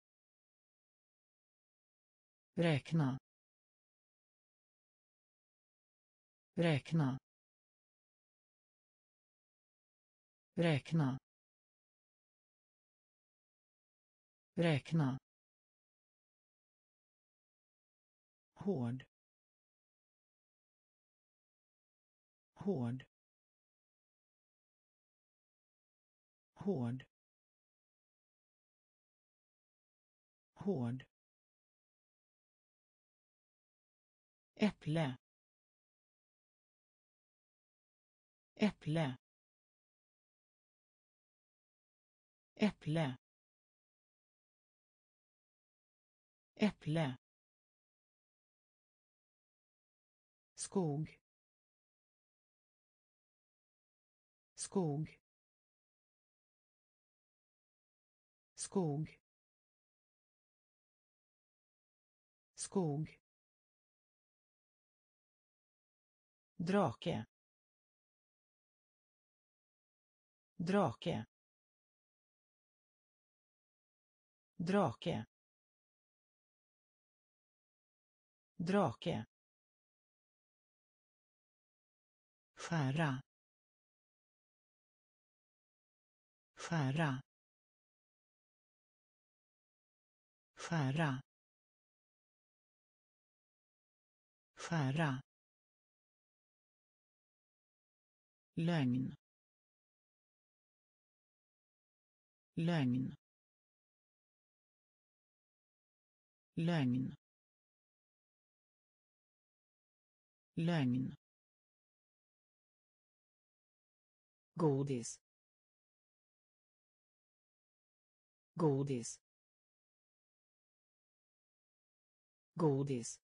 räkna, räkna, räkna, räkna, hård, hård, hård, hård, äpple, äpple, äpple, äpple, skog, skog, skog, skog, drake, drake, drake, drake, skära, skära, skära, skära, lögn, lögn, lögn, lögn, godis, godis, godis,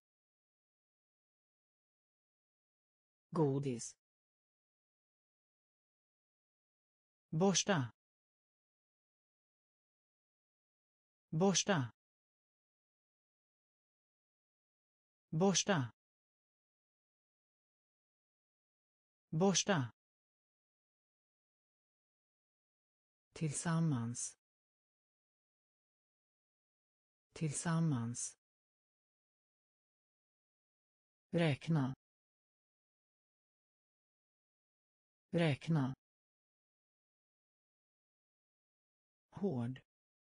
godis, borsta, borsta, borsta, borsta, tillsammans, tillsammans, räkna, räkna, hård,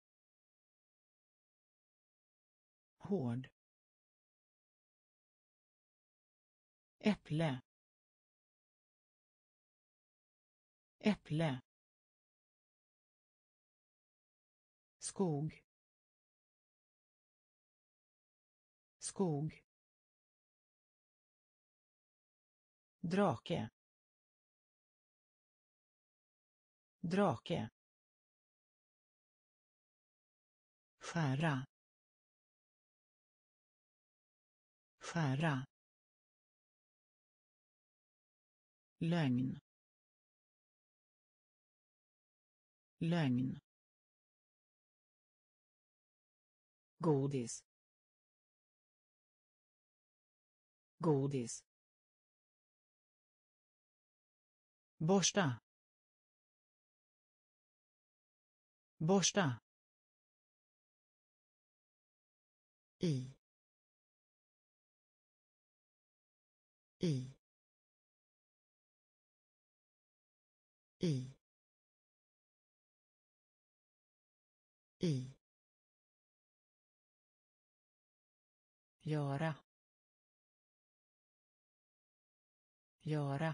hård, äpple, äpple, skog, skog, drake, drake, skära, skära, lögn, lögn, godis, godis, borsta, borsta, i, i, i, i, göra, göra,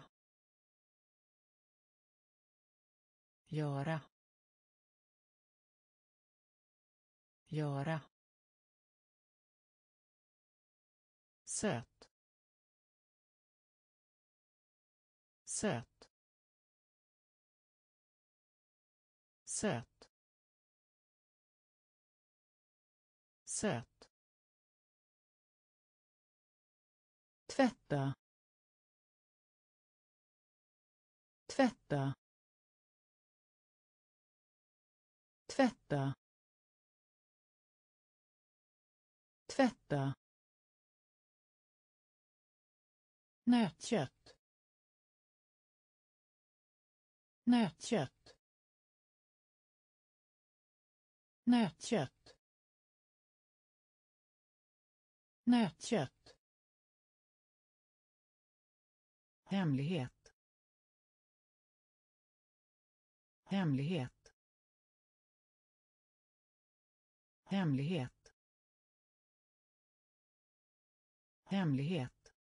göra, göra, söt, söt, söt, söt, tvätta, tvätta, tvätta, tvätta, nötkött, nötkött, nötkött, nötkött, hemlighet, hemlighet, hemlighet, hemlighet,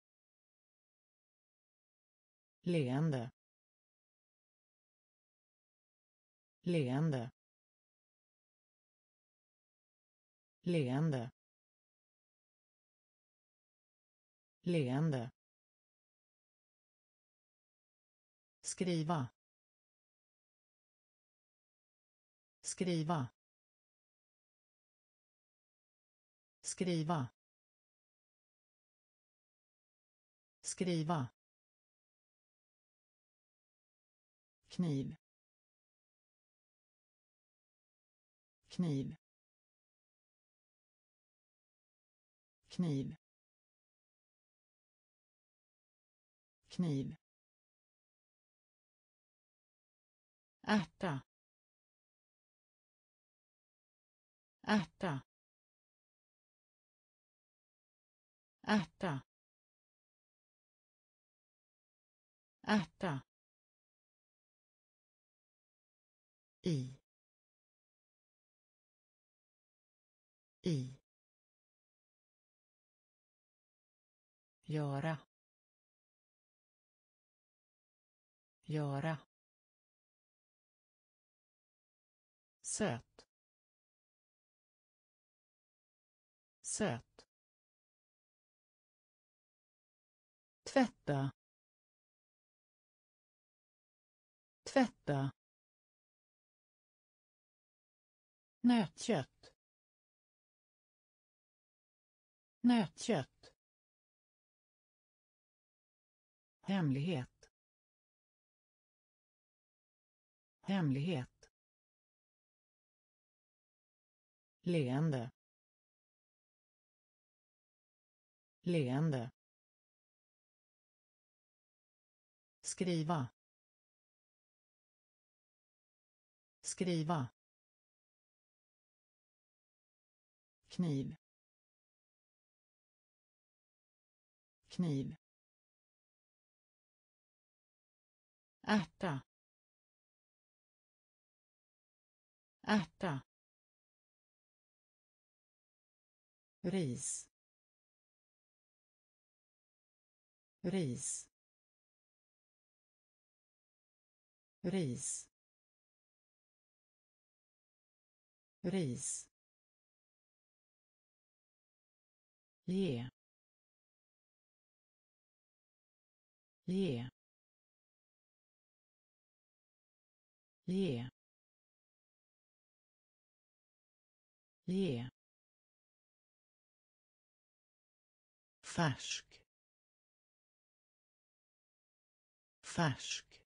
leende, leende, leende, leende, skriva, skriva, skriva, skriva, kniv, kniv, kniv, kniv, ärta, ärta, ärta, ärta, i, i, göra, göra, söt, söt, tvätta, tvätta, nötkött, nötkött, hemlighet, hemlighet, leende, leende, skriva, skriva, kniv, kniv, ärta, ärta, ris, ris, ris, ris, ge, ge, ge, ge, färsk, färsk,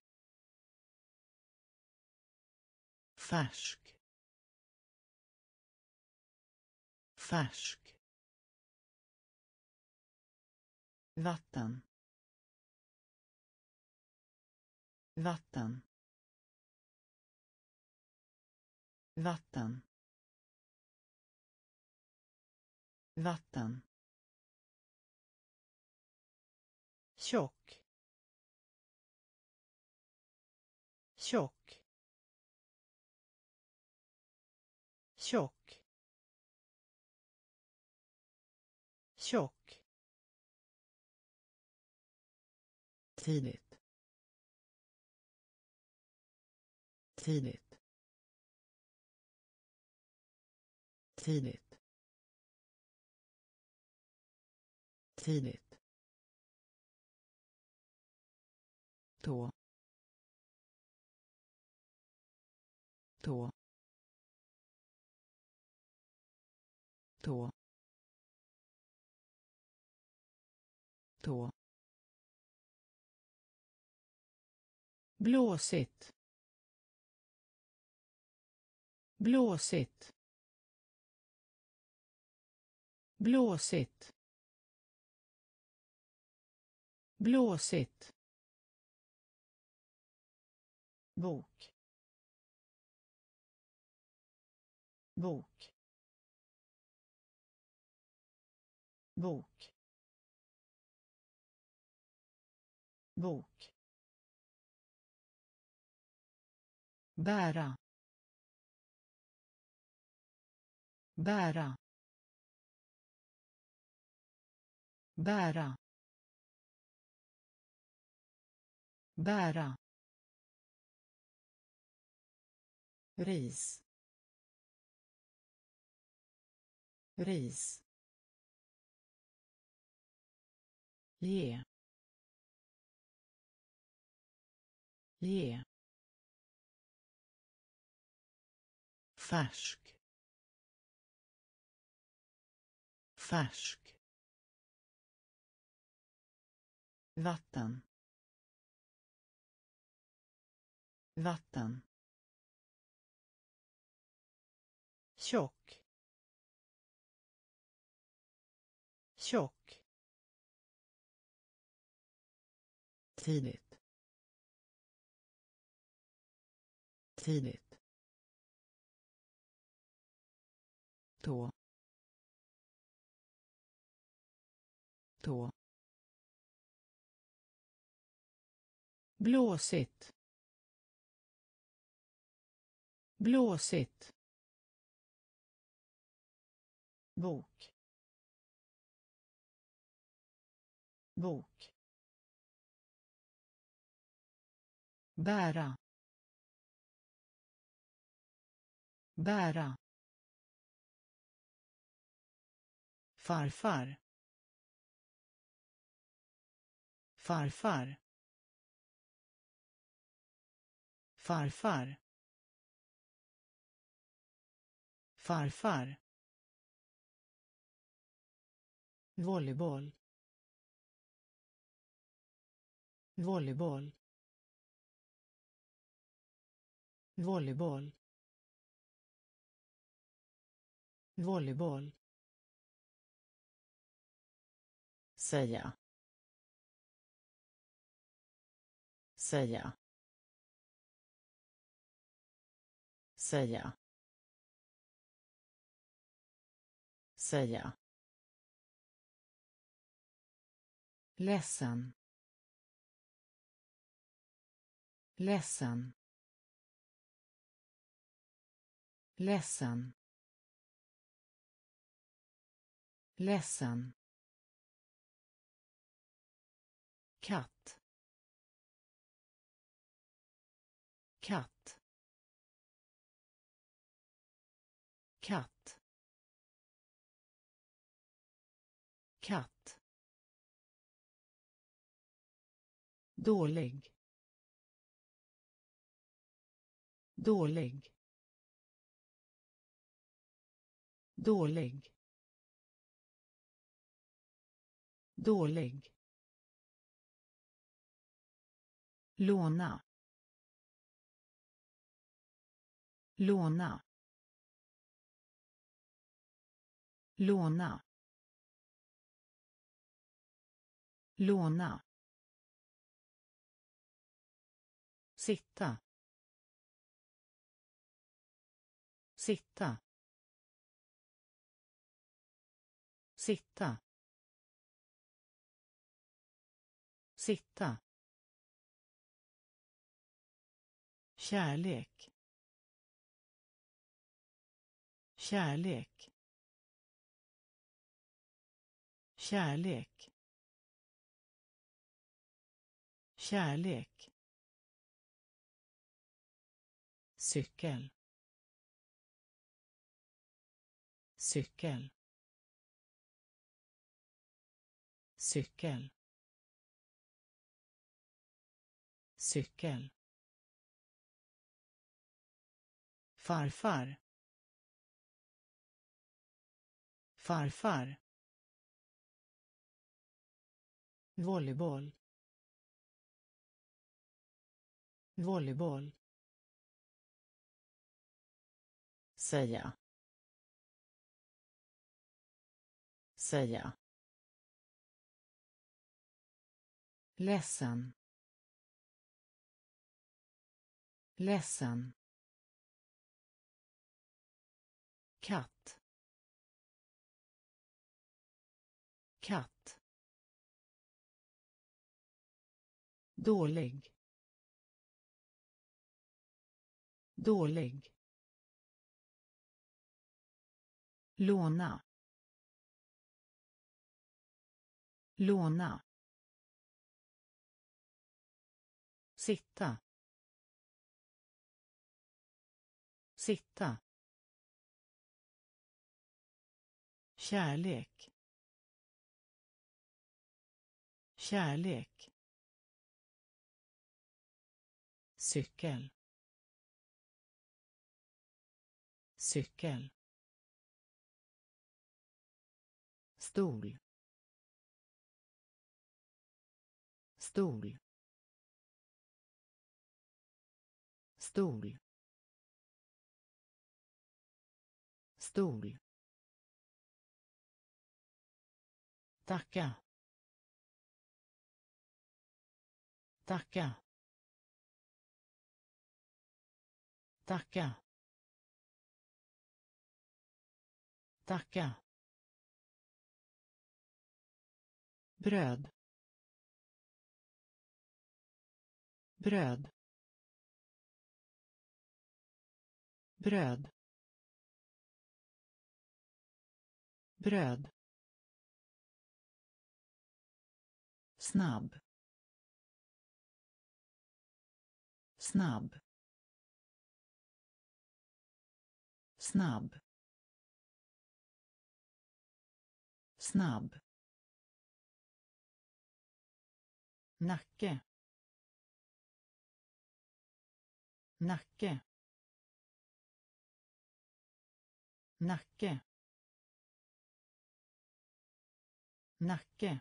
färsk, färsk, vatten, vatten, vatten, vatten, tjock, tjock, tjock, tjock, tidigt, tidigt, tidigt, tidigt, tå, tå, tå, tå, blåsigt, blåsigt, blåsigt, blåsigt, bok, bok, bok, bok, bära, bära, bära, bära, ris, ris, ge, ge, färsk, färsk, vatten, vatten, tjock, tjock, tidigt, tidigt, tå, tå, blåsigt, blåsigt, bok, bok, bära, bära, farfar, farfar, farfar, farfar, volleyboll, volleyboll, volleyboll, volleyboll, säga, säga, säga, säga, ledsen, ledsen, ledsen, ledsen, katt, katt, katt, katt, dålig, dålig, dålig, dålig, låna, låna, låna, låna, sitta, sitta, sitta, sitta, kärlek, kärlek, kärlek, kärlek, cykel, cykel, cykel, cykel, farfar, farfar, volleyboll, volleyboll, säga, säga, ledsen, ledsen, katt, katt, dålig, dålig, låna, låna, sitta, sitta, kärlek, kärlek, cykel, cykel, stol, stol, stol, stol, tacka, tacka, tacka, tacka, bröd, bröd, bröd, bröd, snabb, snabb, snabb, snabb, nacke, nacke, nacke, nacke,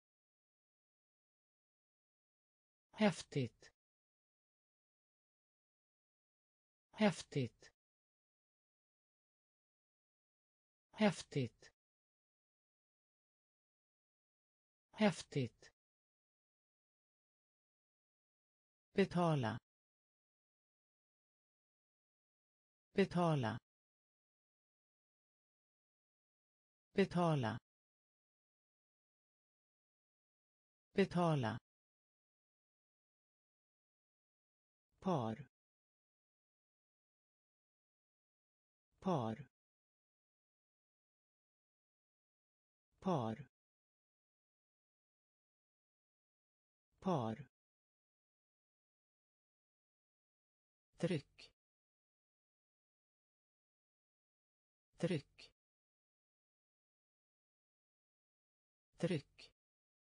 häftigt, häftigt, häftigt, häftigt, betala, betala, betala, betala, par, par, par, par, tryck, tryck, tryck,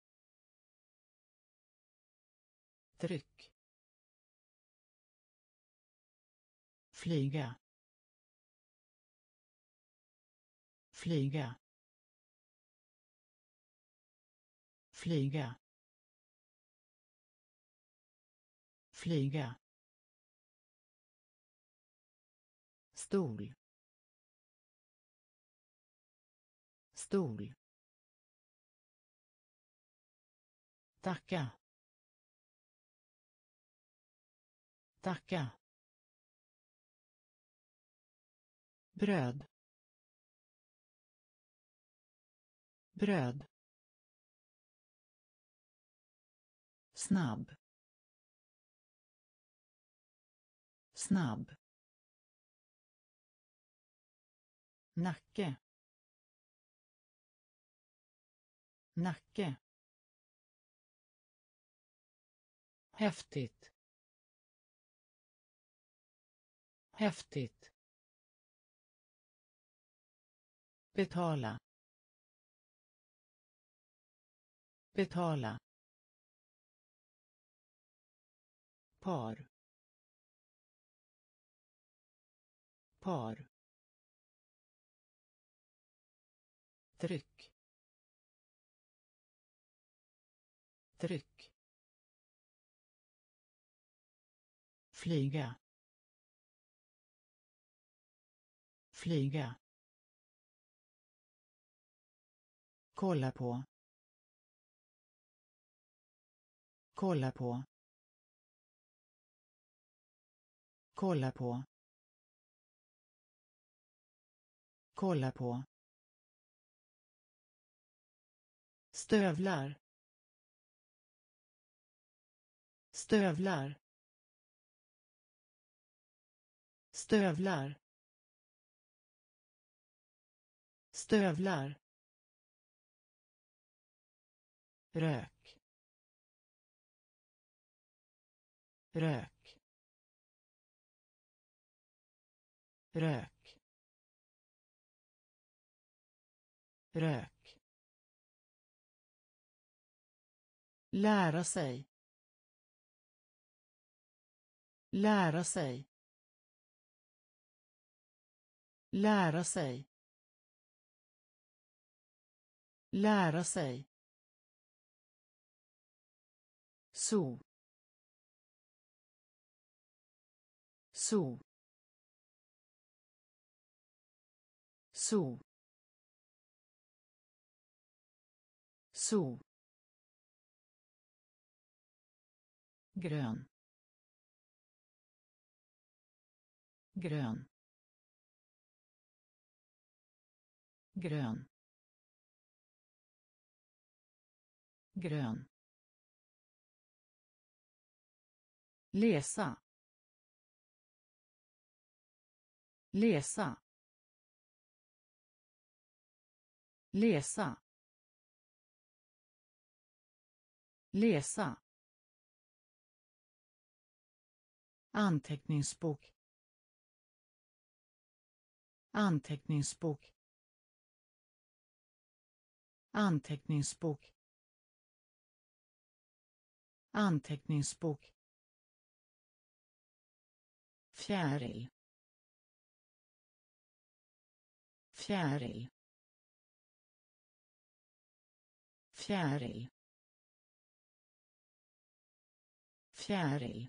tryck, flyga, flyga, flyga, flyga, stol, stol, tacka, tacka, bröd, bröd, snabb, snabb, nacke, nacke, häftigt, häftigt, betala, betala, par, par, tryck, tryck, flyga, flyga, kolla på, kolla på, kolla på, kolla på, stövlar, stövlar, stövlar, stövlar, rök, rök, rök, rök, lära sig, lära sig, lära sig, Lära sig. Så. Så. Så. Så. Grön. Grön. Grön. Grön. Läsa. Läsa. Läsa. Läsa. Anteckningsbok. Anteckningsbok. Anteckningsbok. Anteckningsbok. Fjäril. Fjäril. Fjäril. Fjäril.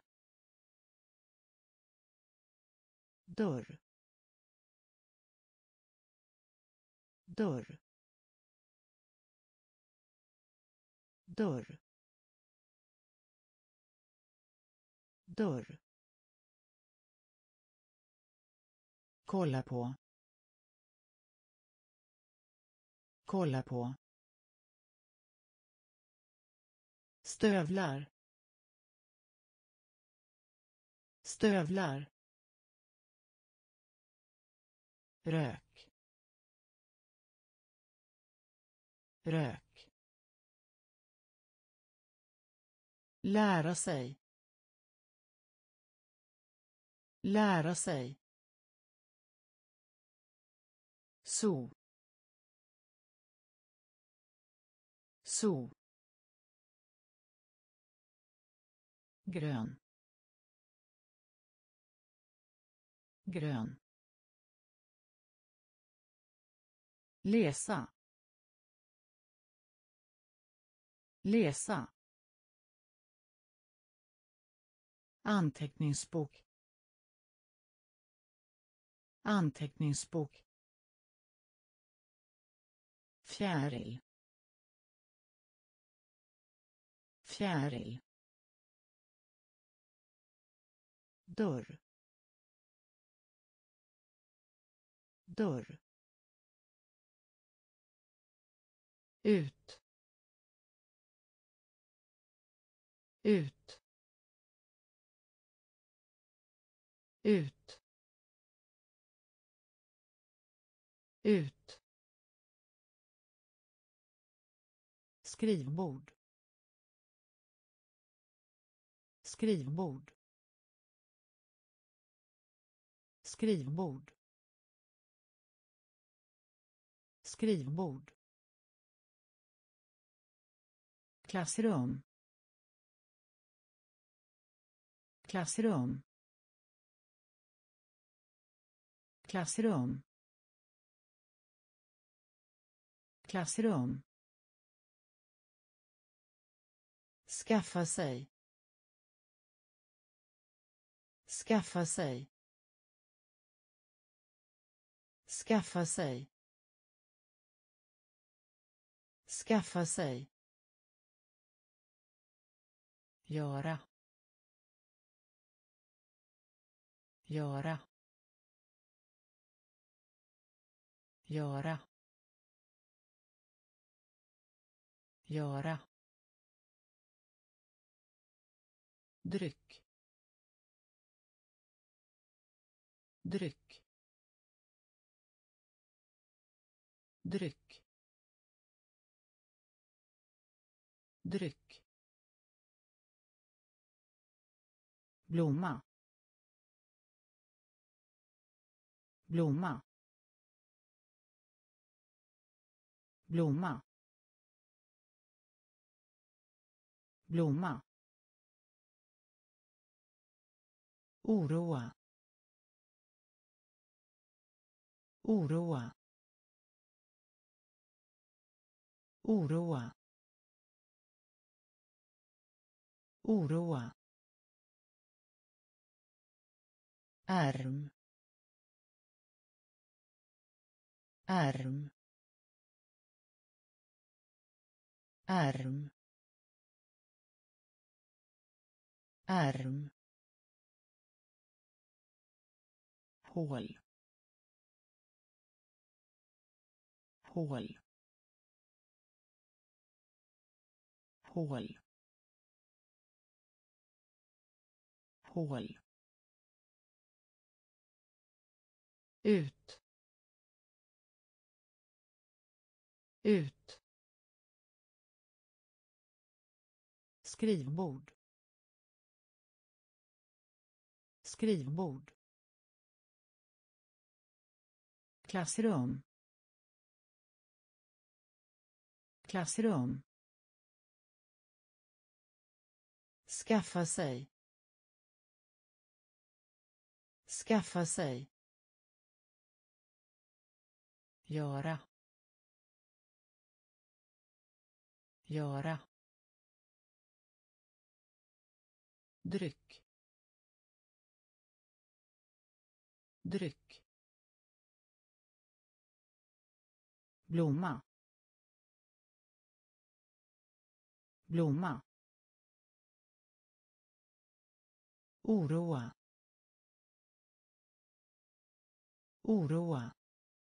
Dörr. Dörr. Dörr. Dörr. Kolla på. Kolla på. Stövlar. Stövlar. Rök. Rök. Lära sig. Lära sig. Så. Så. Grön. Grön. Läsa. Läsa. Anteckningsbok. Anteckningsbok. Fjäril. Fjäril. Dörr. Dörr. Ut. Ut. Ut. Ut. Skrivbord. Skrivbord. Skrivbord. Skrivbord. Klassrum. Klassrum. Klassrum. Klassrum. Skaffa sig. Skaffa sig. Skaffa sig. Skaffa sig. Göra. Göra. Göra. Göra. Dryck. Dryck. Dryck. Dryck. Blomma. Blomma. Blomma. Blomma. Oroa. Oroa. oroa, oroa, arm, arm, arm, arm, hål, hål, hål, hål, ut, ut, skrivbord, skrivbord, klassrum, klassrum, skaffa sig, skaffa sig, göra, göra, dryck, dryck, blomma, blomma, oroa, oroa,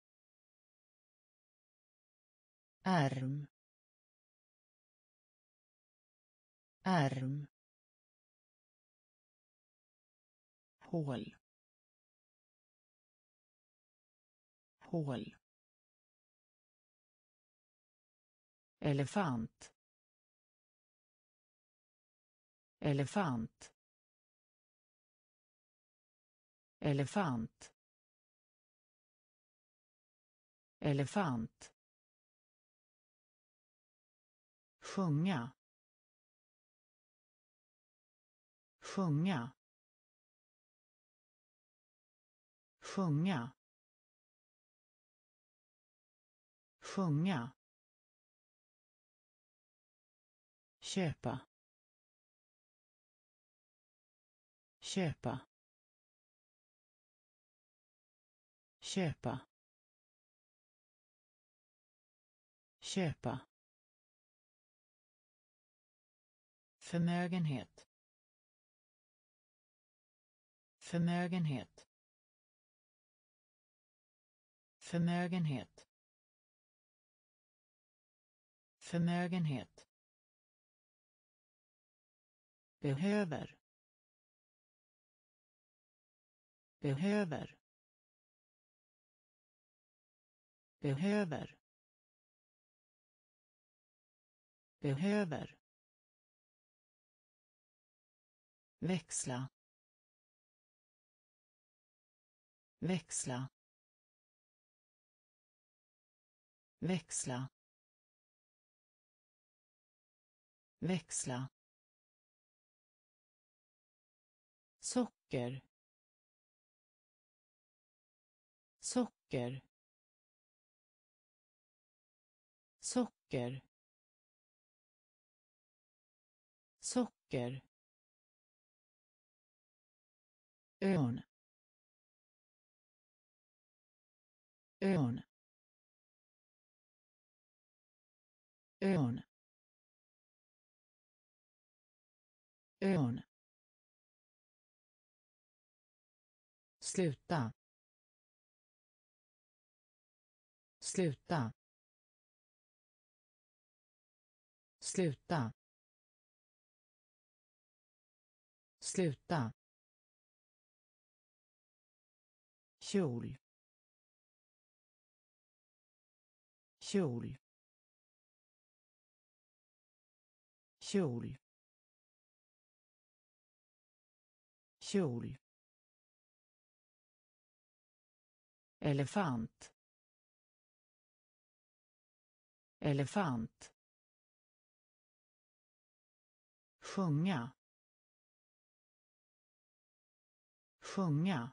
arm, arm, hål, hål, elefant, elefant, elefant, elefant, sjunga, sjunga, sjunga, sjunga, köpa, köpa, köpa, köpa, förmögenhet, förmögenhet, förmögenhet, förmögenhet, behöver, behöver, behöver, behöver, växla, växla, växla, växla, socker, socker, socker, socker, örn, örn, örn, örn, sluta, sluta, sluta, sluta, kjol, kjol, kjol, kjol, elefant, elefant, sjunga, sjunga,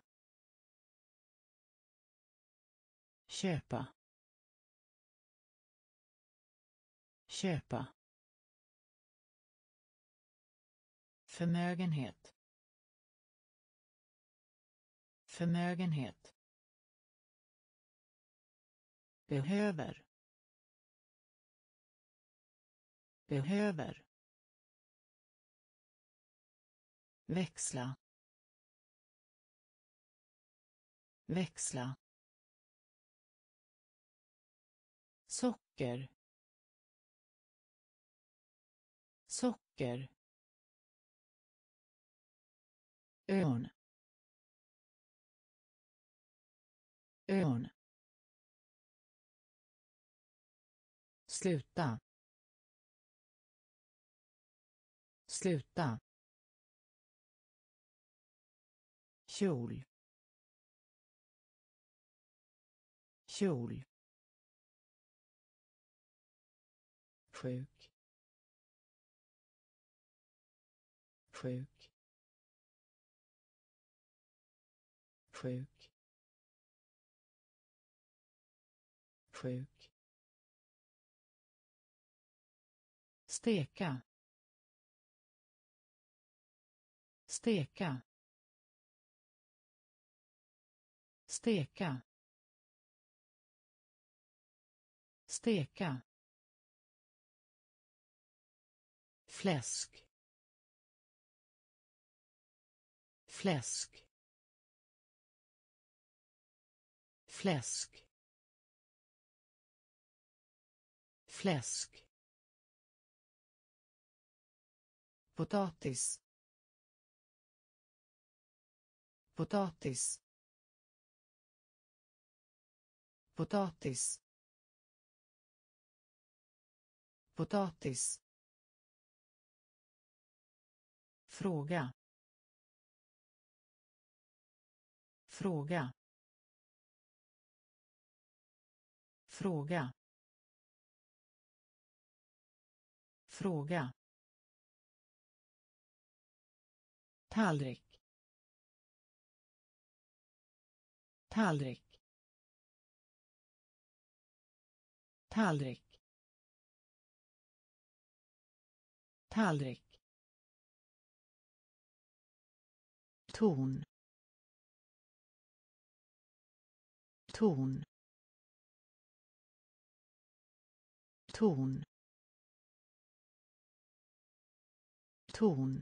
köpa, köpa, förmögenhet, förmögenhet, behöver, behöver, växla, växla, socker, socker, örn, örn, sluta, sluta, kjol, kjol, sjuk, sjuk, sjuk, sjuk, steka, steka, steka, steka, fläsk, fläsk, fläsk, fläsk, potatis, potatis, potatis, potatis, fråga, fråga, fråga, fråga, tallrik, tallrik, tallrik, tallrik, ton, ton, ton, ton,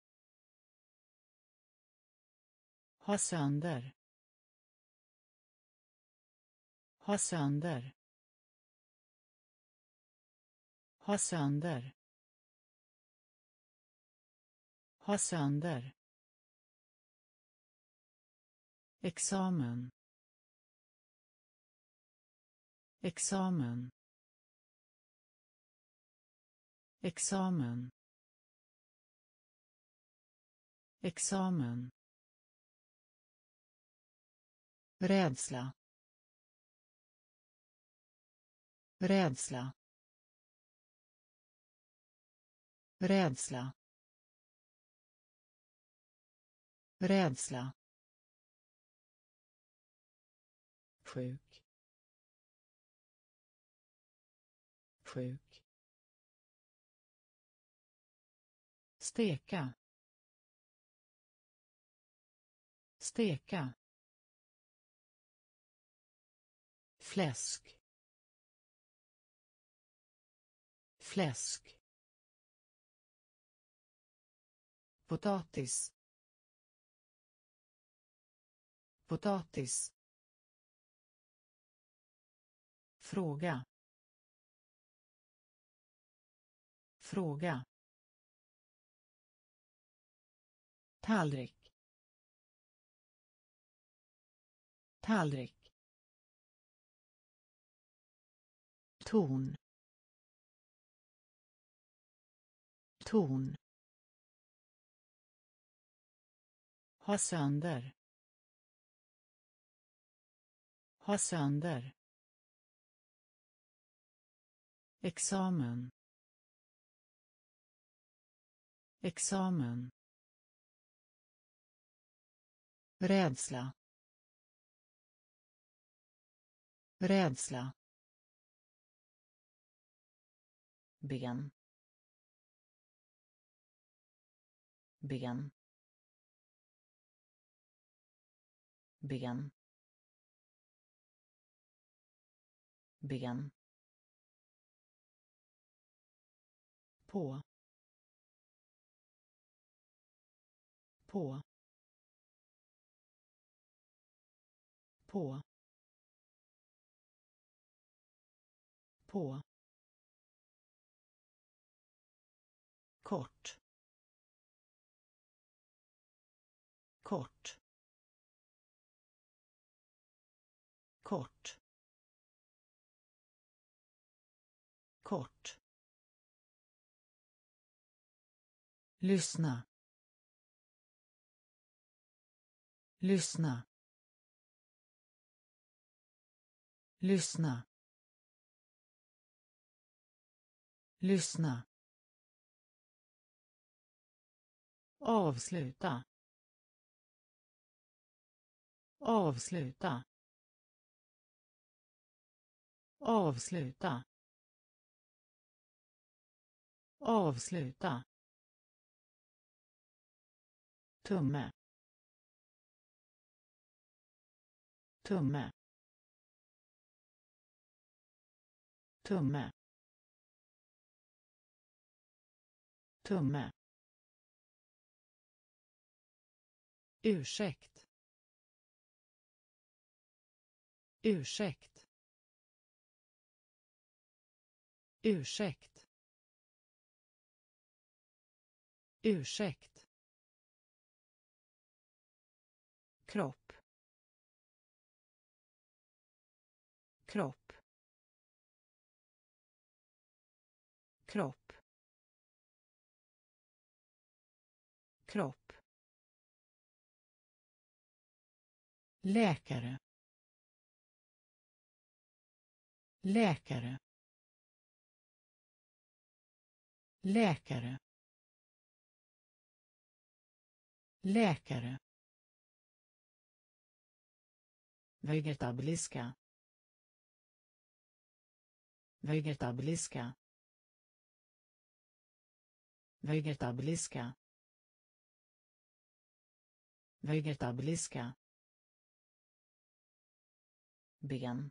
ha sönder, ha sönder, ha sönder, ha sönder, examen, examen, examen, examen, rädsla, rädsla, rädsla, rädsla, sjuk, sjuk, steka, steka, fläsk, fläsk, potatis, potatis, fråga, fråga, tallrik, tallrik, ton, ton, ha sönder, ha sönder, examen, examen, rädsla, rädsla, ben, ben, ben, ben, på, på, på, på, kort, kort, kort, kort, lyssna, lyssna, lyssna, lyssna, avsluta, avsluta, avsluta, avsluta, tumme, tumme, tumme, tumme, ursäkt, ursäkt, ursäkt, ursäkt, kropp, kropp, kropp, kropp, läkare, läkare, läkare, läkare, vegetabiliska, vegetabiliska, vegetabiliska, vegetabiliska, ben,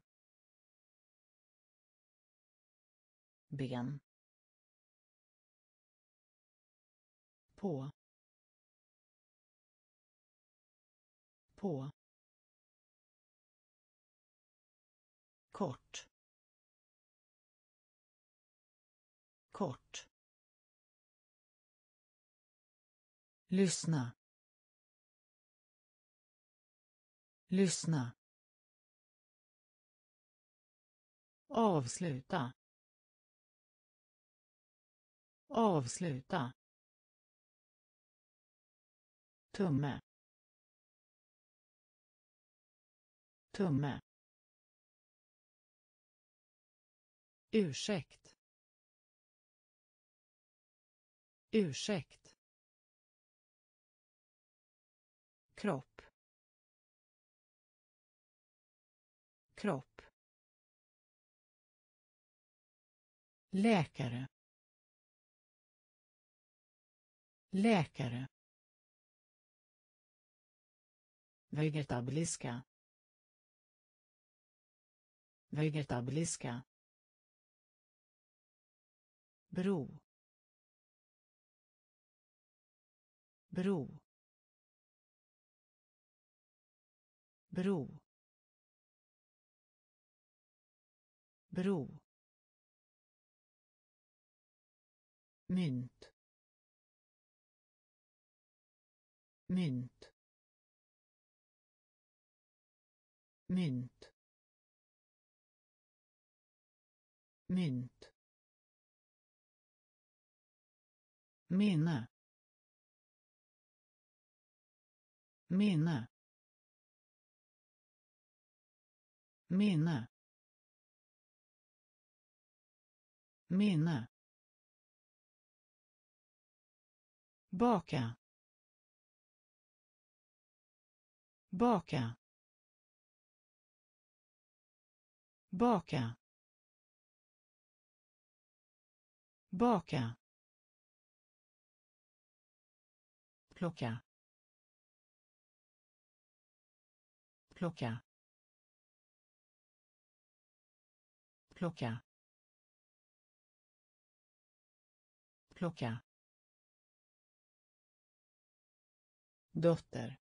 ben, på, på, kort, kort, lyssna, lyssna, avsluta, avsluta, tumme, tumme, ursäkt, ursäkt, kropp, kropp, läkare, läkare, vegetabiliska, vegetabiliska, bro, bro, bro, bro, mynt, mynt, mynt, mynt, minne, minne, minne, minne, baka, baka, baka, baka, plocka, plocka, plocka, plocka, dotter,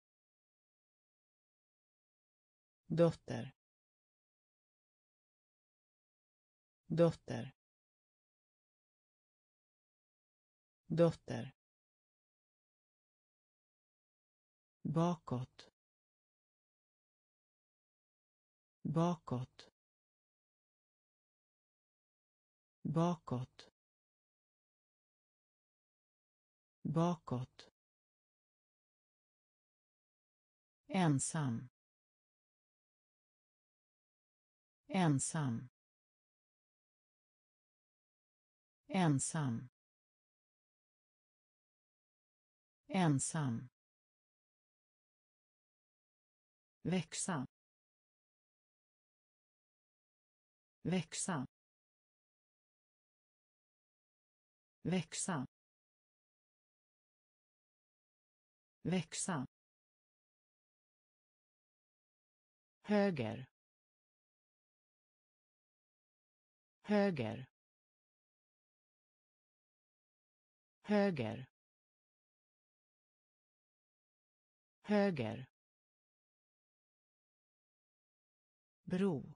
dotter, dotter, dotter, bakåt, bakåt, bakåt, bakåt, ensam, ensam, ensam, ensam, växa, växa, växa, växa, höger, höger, höger, höger, bro,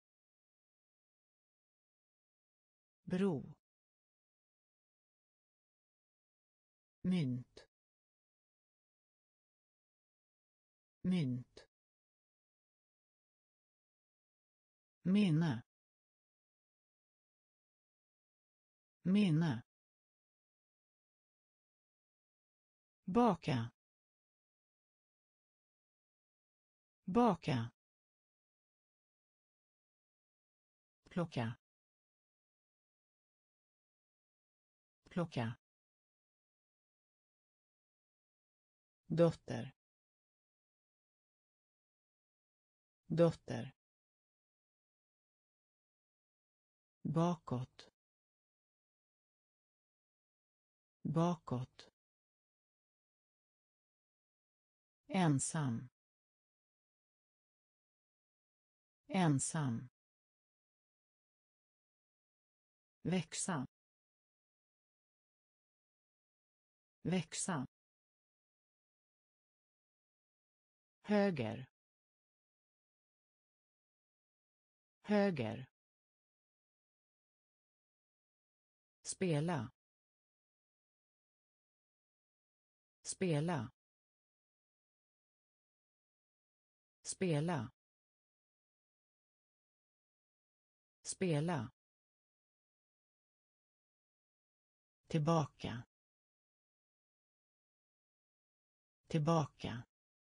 bro, mynt, mynt, minne, minne, baka, baka, plocka, plocka, dotter, dotter, bakåt, bakåt, ensam, ensam, växa, växa, höger, höger, spela, spela, spela, spela, tillbaka, tillbaka,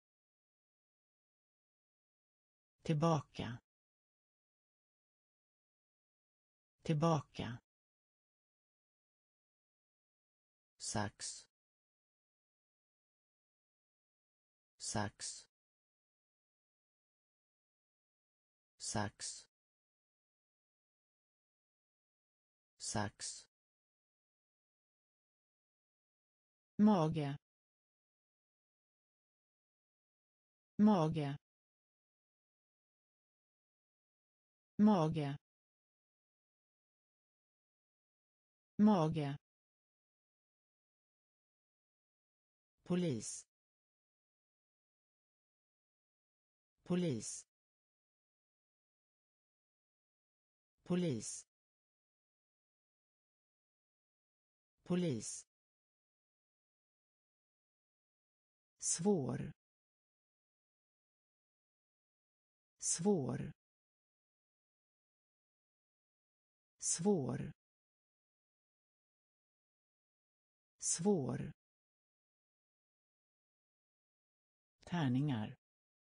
tillbaka, tillbaka, sax, sax, sax, sax, mage, mage, mage, mage, polis, polis, polis, polis, svår, svår, svår, svår, tärningar,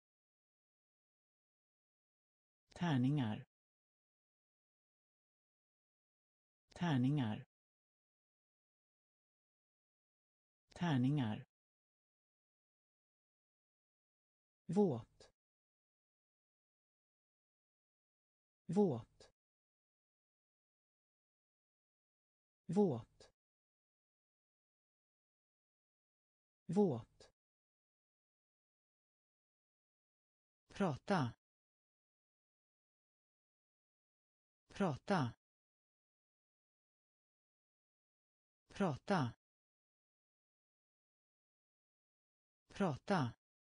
tärningar, tärningar, tärningar, våt, våt, våt, våt, prata, prata, prata, prata,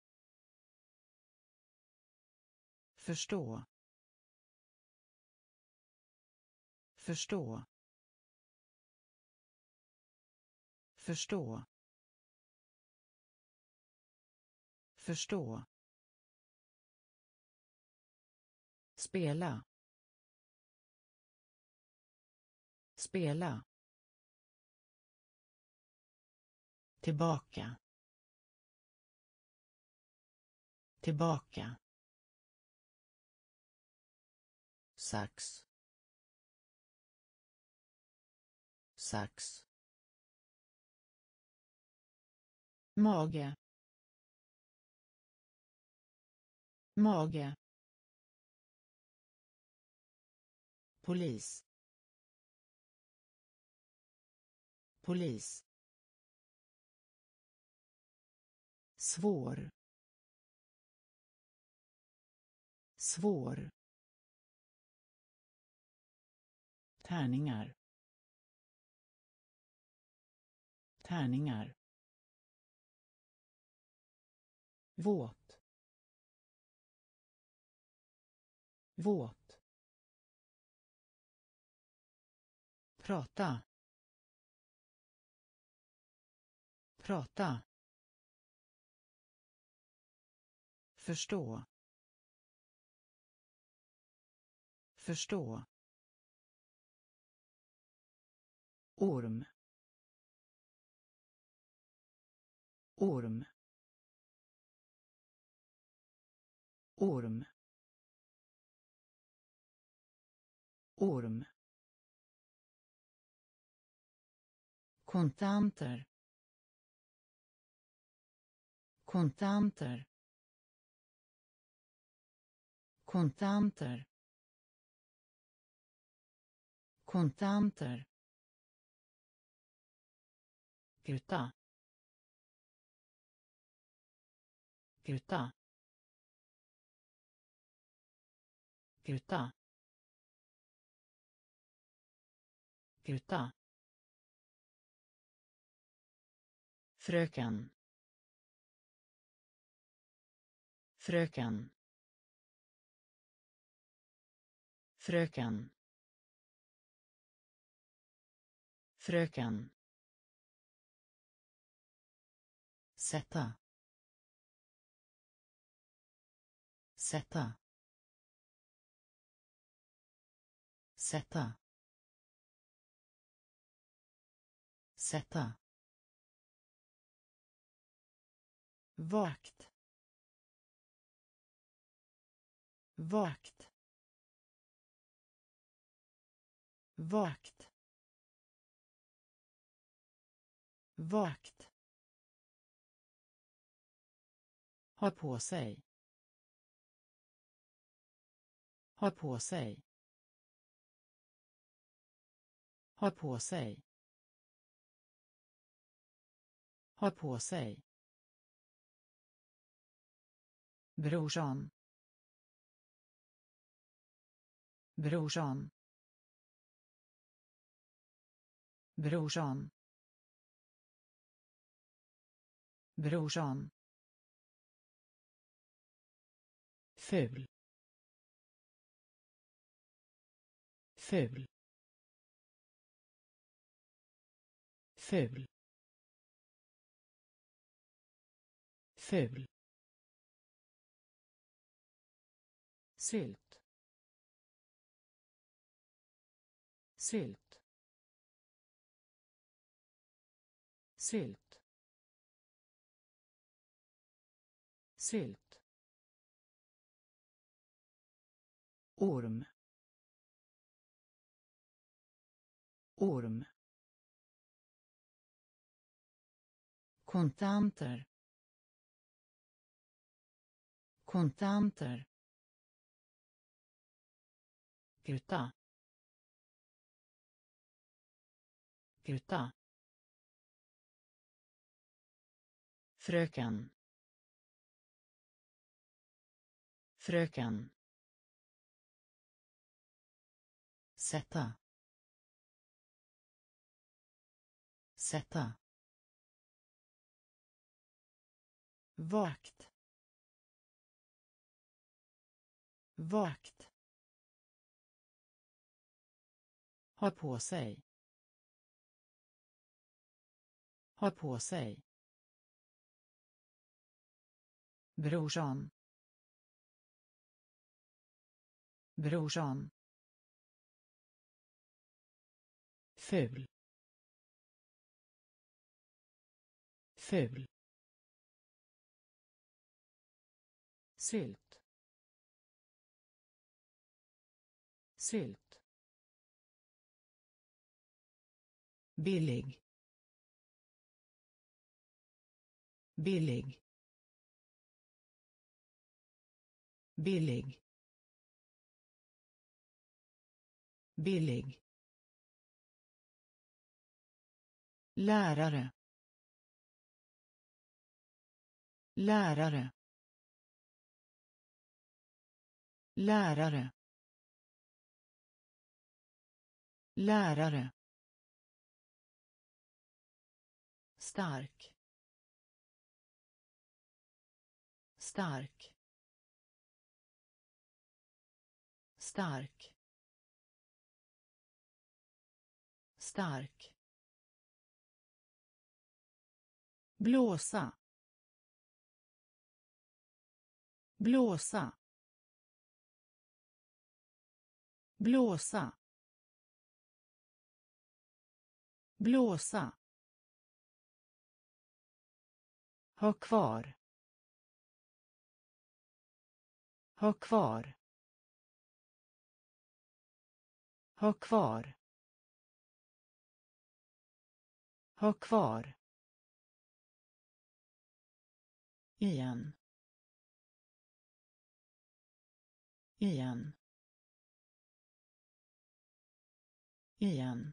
förstå, förstå, förstå, förstå, spela, spela, tillbaka, tillbaka, sax, sax, mage, mage, polis, polis, svår, svår, tärningar, tärningar, våt, våt, prata, prata, förstå, förstå, orm, orm, orm, orm, kontanter, kontanter, kontanter, kontanter, gruta, gruta, gruta, gruta, fröken, fröken, fröken, fröken, sätta, sätta, sätta, sätta, vakt, vakt, vakt, vakt, ha på sig, ha på sig, ha på sig, ha på sig, brorsan, brorsan, brorsan, brorsan, ful, ful, ful, ful, sylt, sylt, sylt, sylt, orm, orm, kontanter, kontanter, gruta, Gruta. Fröken. Fröken. Sätta. Sätta. Vakt. Vakt. Ha på sig. Ha på sig. Brorsan. Brorsan. Ful. Ful. Sylt. Sylt. Billig. Billig. Billig. Billig. Lärare. Lärare. Lärare. Lärare. Stark. Stark. Stark. Stark. Blåsa. Blåsa. Blåsa. Blåsa. Ha kvar. Ha kvar. Ha kvar. Ha kvar. Igen. Igen. Igen.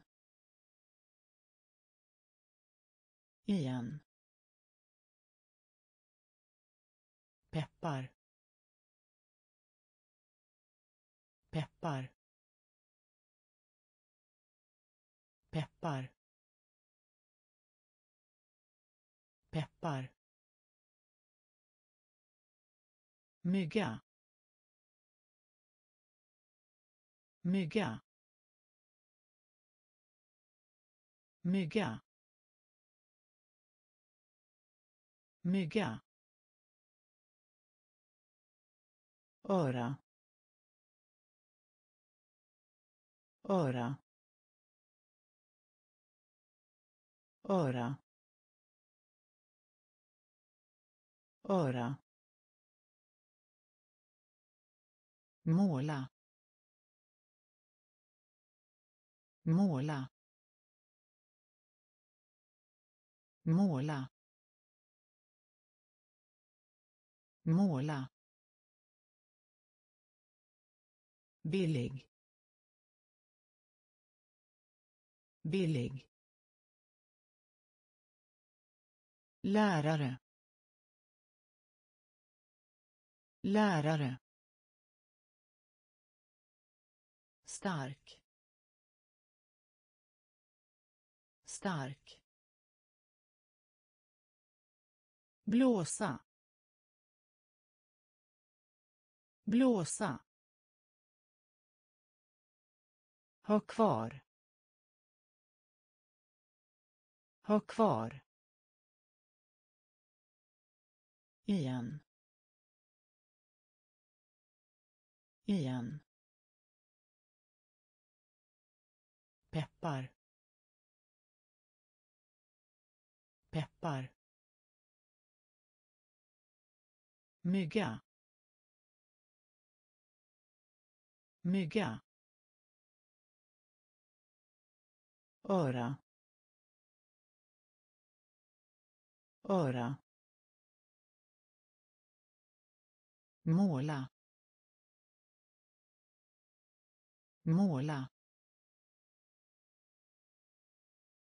Igen. Peppar. Peppar. Peppar. Peppar. Mygga. Mygga. Mygga. Mygga. Öra. Öra. Öra. Öra. Måla. Måla. Måla. Måla. Billig. Billig. Lärare. Lärare. Stark. Stark. Blåsa. Blåsa. Ha kvar. Ha kvar. Igen. Igen. Peppar. Peppar. Mygga. Mygga. Öra. Öra. Måla. Måla.